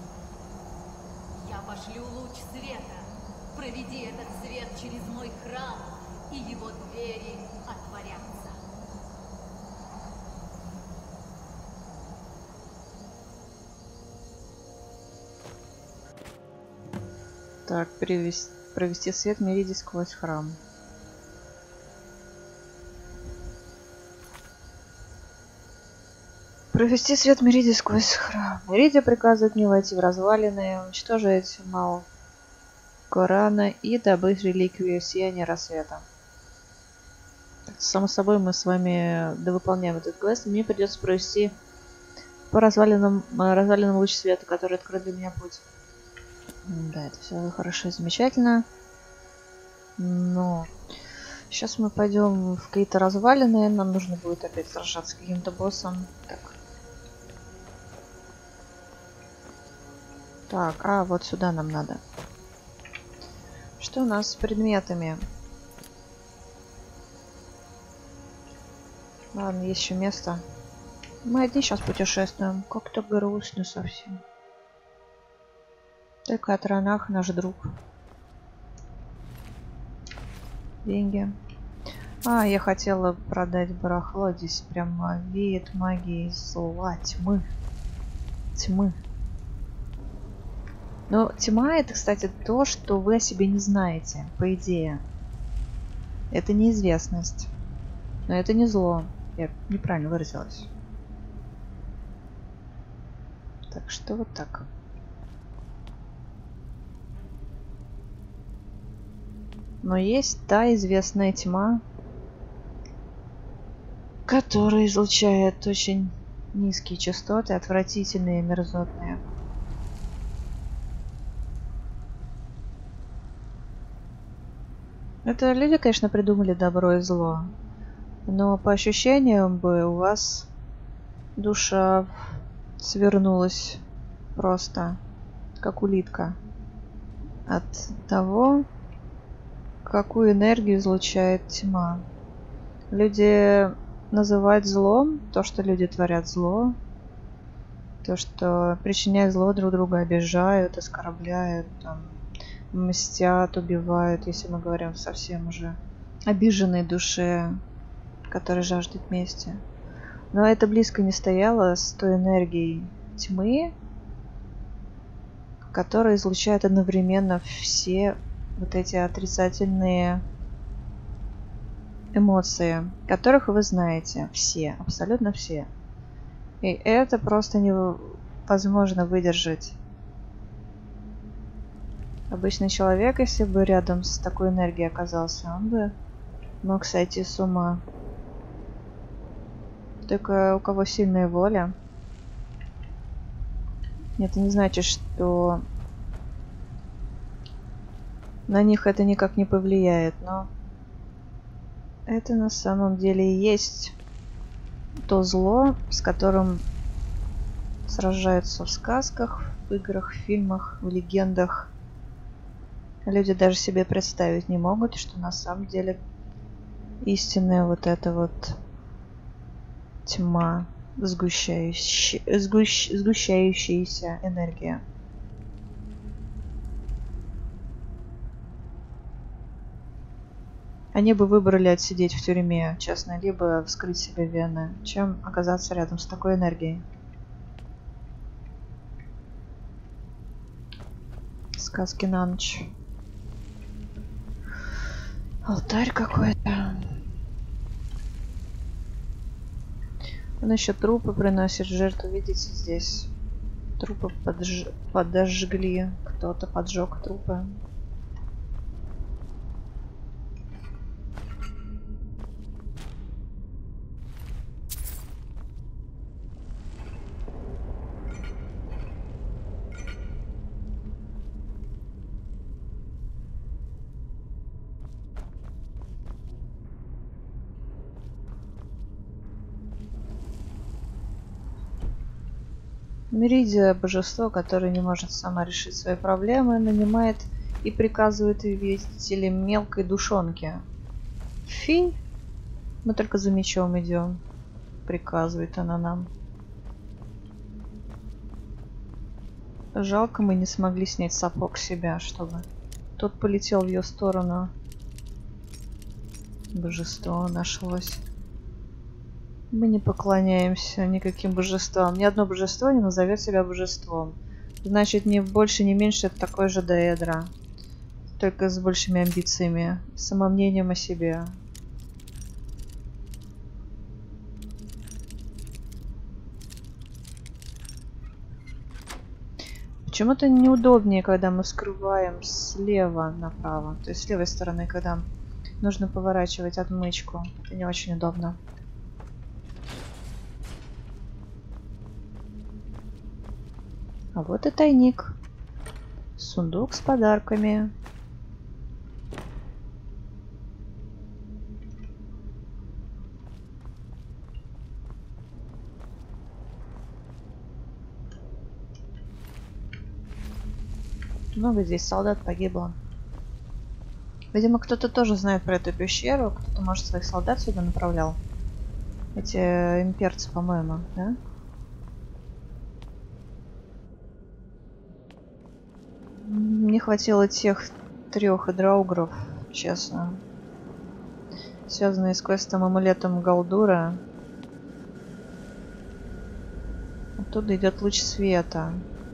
S4: Я пошлю луч света. Проведи этот свет через мой храм, и его двери отворятся.
S1: Так, провести свет Меридий сквозь храм. Провести свет Меридий сквозь храм. Меридия приказывает мне войти в развалины, уничтожить Малкарана и добыть реликвию сияния рассвета. Само собой, мы с вами довыполняем этот квест. Мне придется провести по развалинам луч света, который открыт для меня путь. Да, это все хорошо и замечательно. Но сейчас мы пойдем в какие-то развалины. Нам нужно будет опять сражаться с каким-то боссом. Так, а вот сюда нам надо. Что у нас с предметами? Ладно, есть еще место. Мы одни сейчас путешествуем. Как-то грустно совсем. Так, Атранах наш друг. Деньги. А, я хотела продать барахло. Здесь прямо веет магии зла, тьмы. Тьмы. Но тьма это, кстати, то, что вы о себе не знаете, по идее. Это неизвестность. Но это не зло. Я неправильно выразилась. Так что вот так. Но есть та известная тьма, которая излучает очень низкие частоты, отвратительные, мерзотные. Это люди, конечно, придумали добро и зло. Но по ощущениям бы у вас душа свернулась просто, как улитка. От того, какую энергию излучает тьма. Люди называют злом то, что люди творят зло. То, что причиняют зло друг друга, обижают, оскорбляют, там, мстят, убивают, если мы говорим совсем уже обиженной душе, которая жаждет мести. Но это близко не стояло с той энергией тьмы, которая излучает одновременно все вот эти отрицательные эмоции, которых вы знаете. Все, абсолютно все. И это просто невозможно выдержать. Обычный человек, если бы рядом с такой энергией оказался, он бы мог сойти с ума. Только у кого сильная воля. Это не значит, что на них это никак не повлияет, но это на самом деле и есть то зло, с которым сражаются в сказках, в играх, в фильмах, в легендах. Люди даже себе представить не могут, что на самом деле истинная вот эта вот тьма, сгущающаяся энергия. Они бы выбрали отсидеть в тюрьме, честно, либо вскрыть себе вены, чем оказаться рядом с такой энергией. Сказки на ночь. Алтарь какой-то. Он еще трупы приносит в жертву. Видите, здесь трупы подожгли. Кто-то поджег трупы. Меридия, божество, которое не может сама решить свои проблемы, нанимает и приказывает, видите ли, мелкой душонке. Фи, мы только за мечом идем, приказывает она нам. Жалко, мы не смогли снять сапог с себя, чтобы тот полетел в ее сторону. Божество нашлось. Мы не поклоняемся никаким божествам. Ни одно божество не назовет себя божеством. Значит, ни больше, ни меньше это такой же Деэдра. Только с большими амбициями. Самомнением о себе. Почему-то неудобнее, когда мы скрываем слева направо. То есть с левой стороны, когда нужно поворачивать отмычку. Это не очень удобно. А вот и тайник. Сундук с подарками. Много здесь солдат погибло. Видимо, кто-то тоже знает про эту пещеру. Кто-то, может, своих солдат сюда направлял. Эти имперцы, по-моему, да? Не хватило тех 3 драугров, честно. Связанные с квестом амулетом Галдура. Оттуда идет луч света.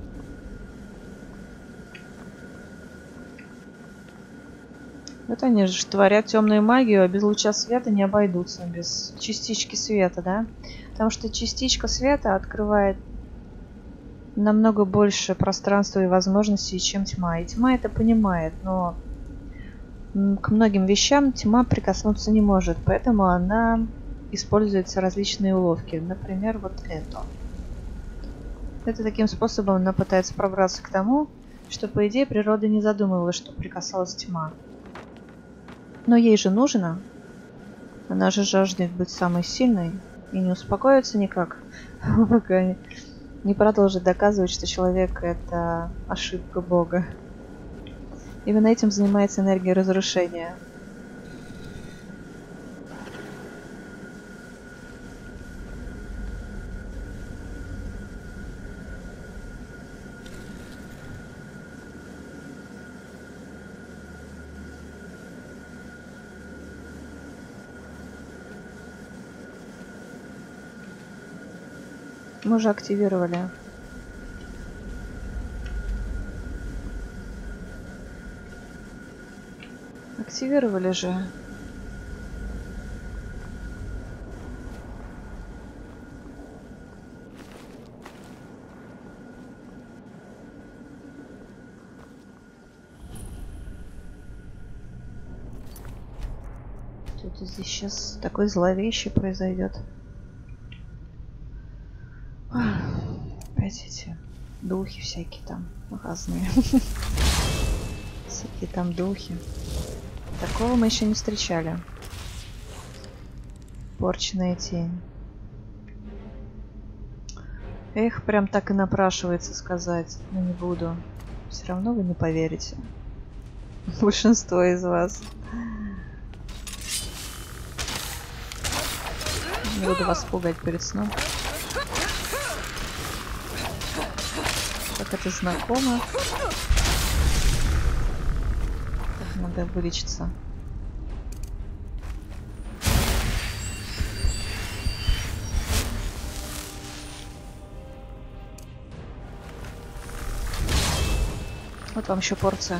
S1: Вот они же творят темную магию, а без луча света не обойдутся, без частички света, да? Потому что частичка света открывает намного больше пространства и возможностей, чем тьма. И тьма это понимает, но к многим вещам тьма прикоснуться не может, поэтому она использует различные уловки. Например, вот это. Это таким способом она пытается пробраться к тому, что, по идее, природа не задумывалась, что прикасалась тьма. Но ей же нужно. Она же жаждет быть самой сильной и не успокоится никак, пока не продолжит доказывать, что человек — это ошибка Бога. Именно этим занимается энергия разрушения. Мы уже активировали. Активировали же. Что-то здесь сейчас такое зловещее произойдет. Опять эти духи всякие там разные. Всякие там духи. Такого мы еще не встречали. Порченная тень. Эх, прям так и напрашивается сказать, но не буду. Все равно вы не поверите. Большинство из вас. Не буду вас пугать перед сном. Как это знакомо. Так, надо вылечиться. Вот вам еще порция.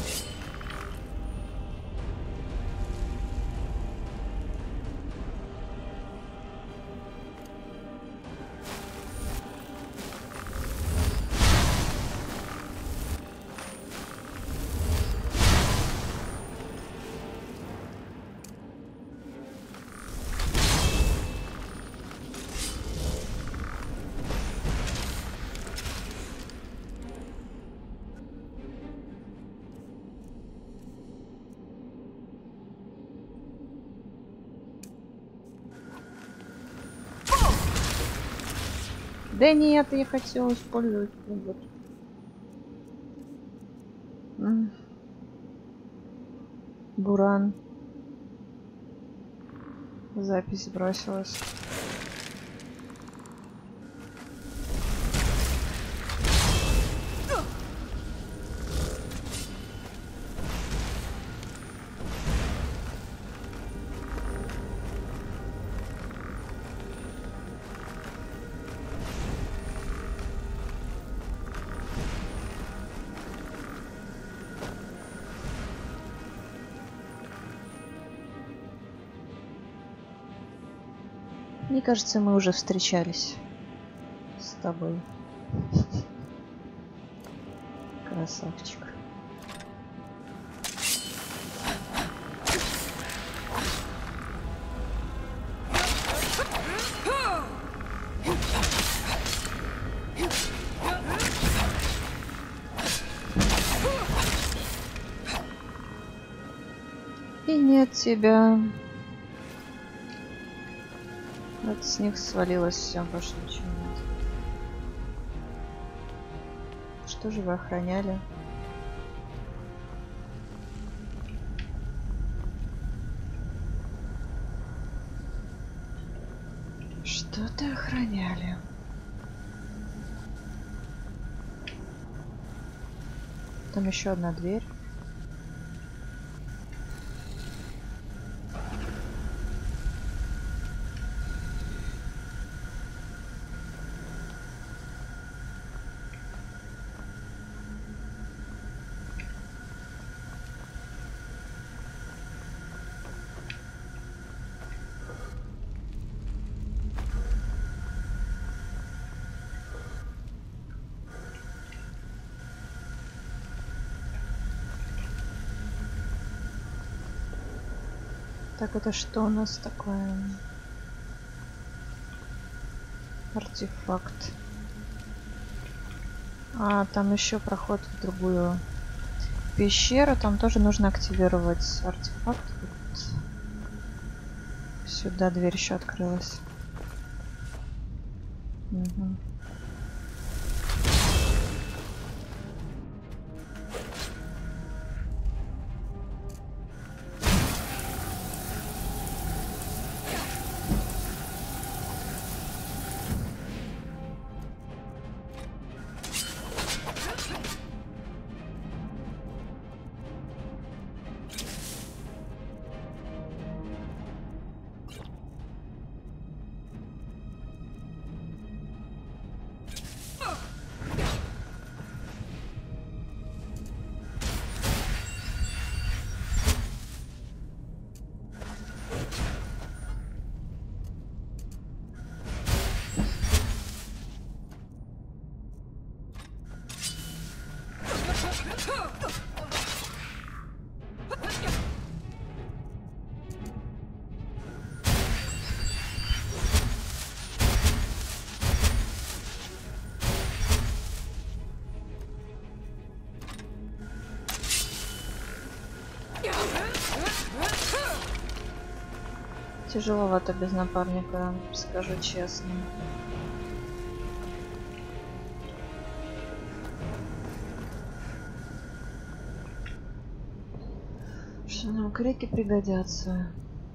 S1: Да нет, я хотела использовать. Вот. Буран. Запись бросилась. Мне кажется, мы уже встречались с тобой. Красавчик. И нет тебя. Вот с них свалилось все, больше ничего нет. Что же вы охраняли? Что-то охраняли. Там еще одна дверь. Так, это что у нас такое? Артефакт. А, там еще проход в другую пещеру. Там тоже нужно активировать артефакт. Сюда дверь еще открылась. Угу. Тяжеловато без напарника, скажу честно. Что нам крики пригодятся.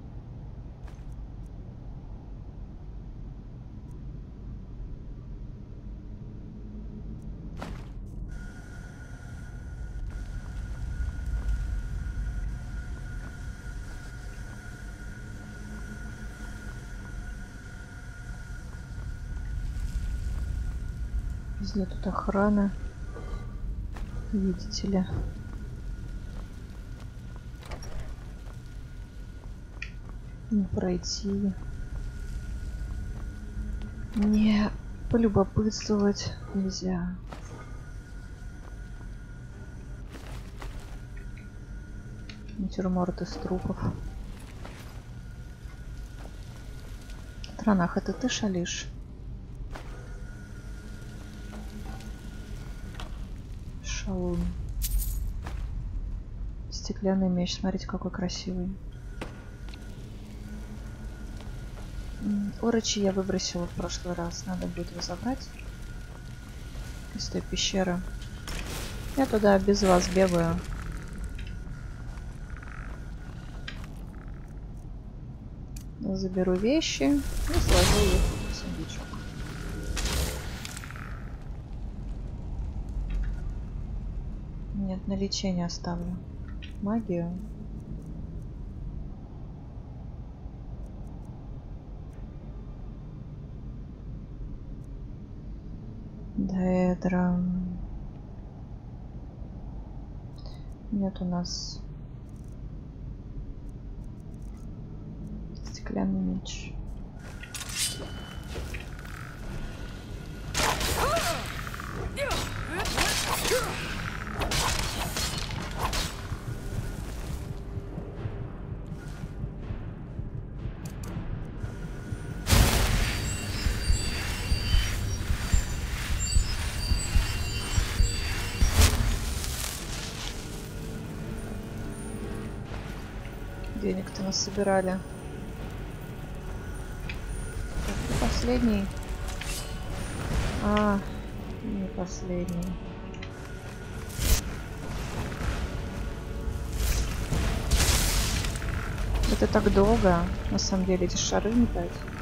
S1: Везде тут охрана, видите ли. Не пройти, не полюбопытствовать нельзя. Натюрморт из трупов. Транах, это ты шалишь? Шалун. Стеклянный меч, смотрите, какой красивый. Орочи я выбросила в прошлый раз, надо будет его забрать из той пещеры. Я туда без вас бегаю. Заберу вещи и сложу их в сундучок. Нет, на лечение оставлю. Магию. Даэдра. Нет у нас стеклянный меч. Денег-то нас собирали. Так, последний. А, не последний. Это так долго, на самом деле, эти шары метать.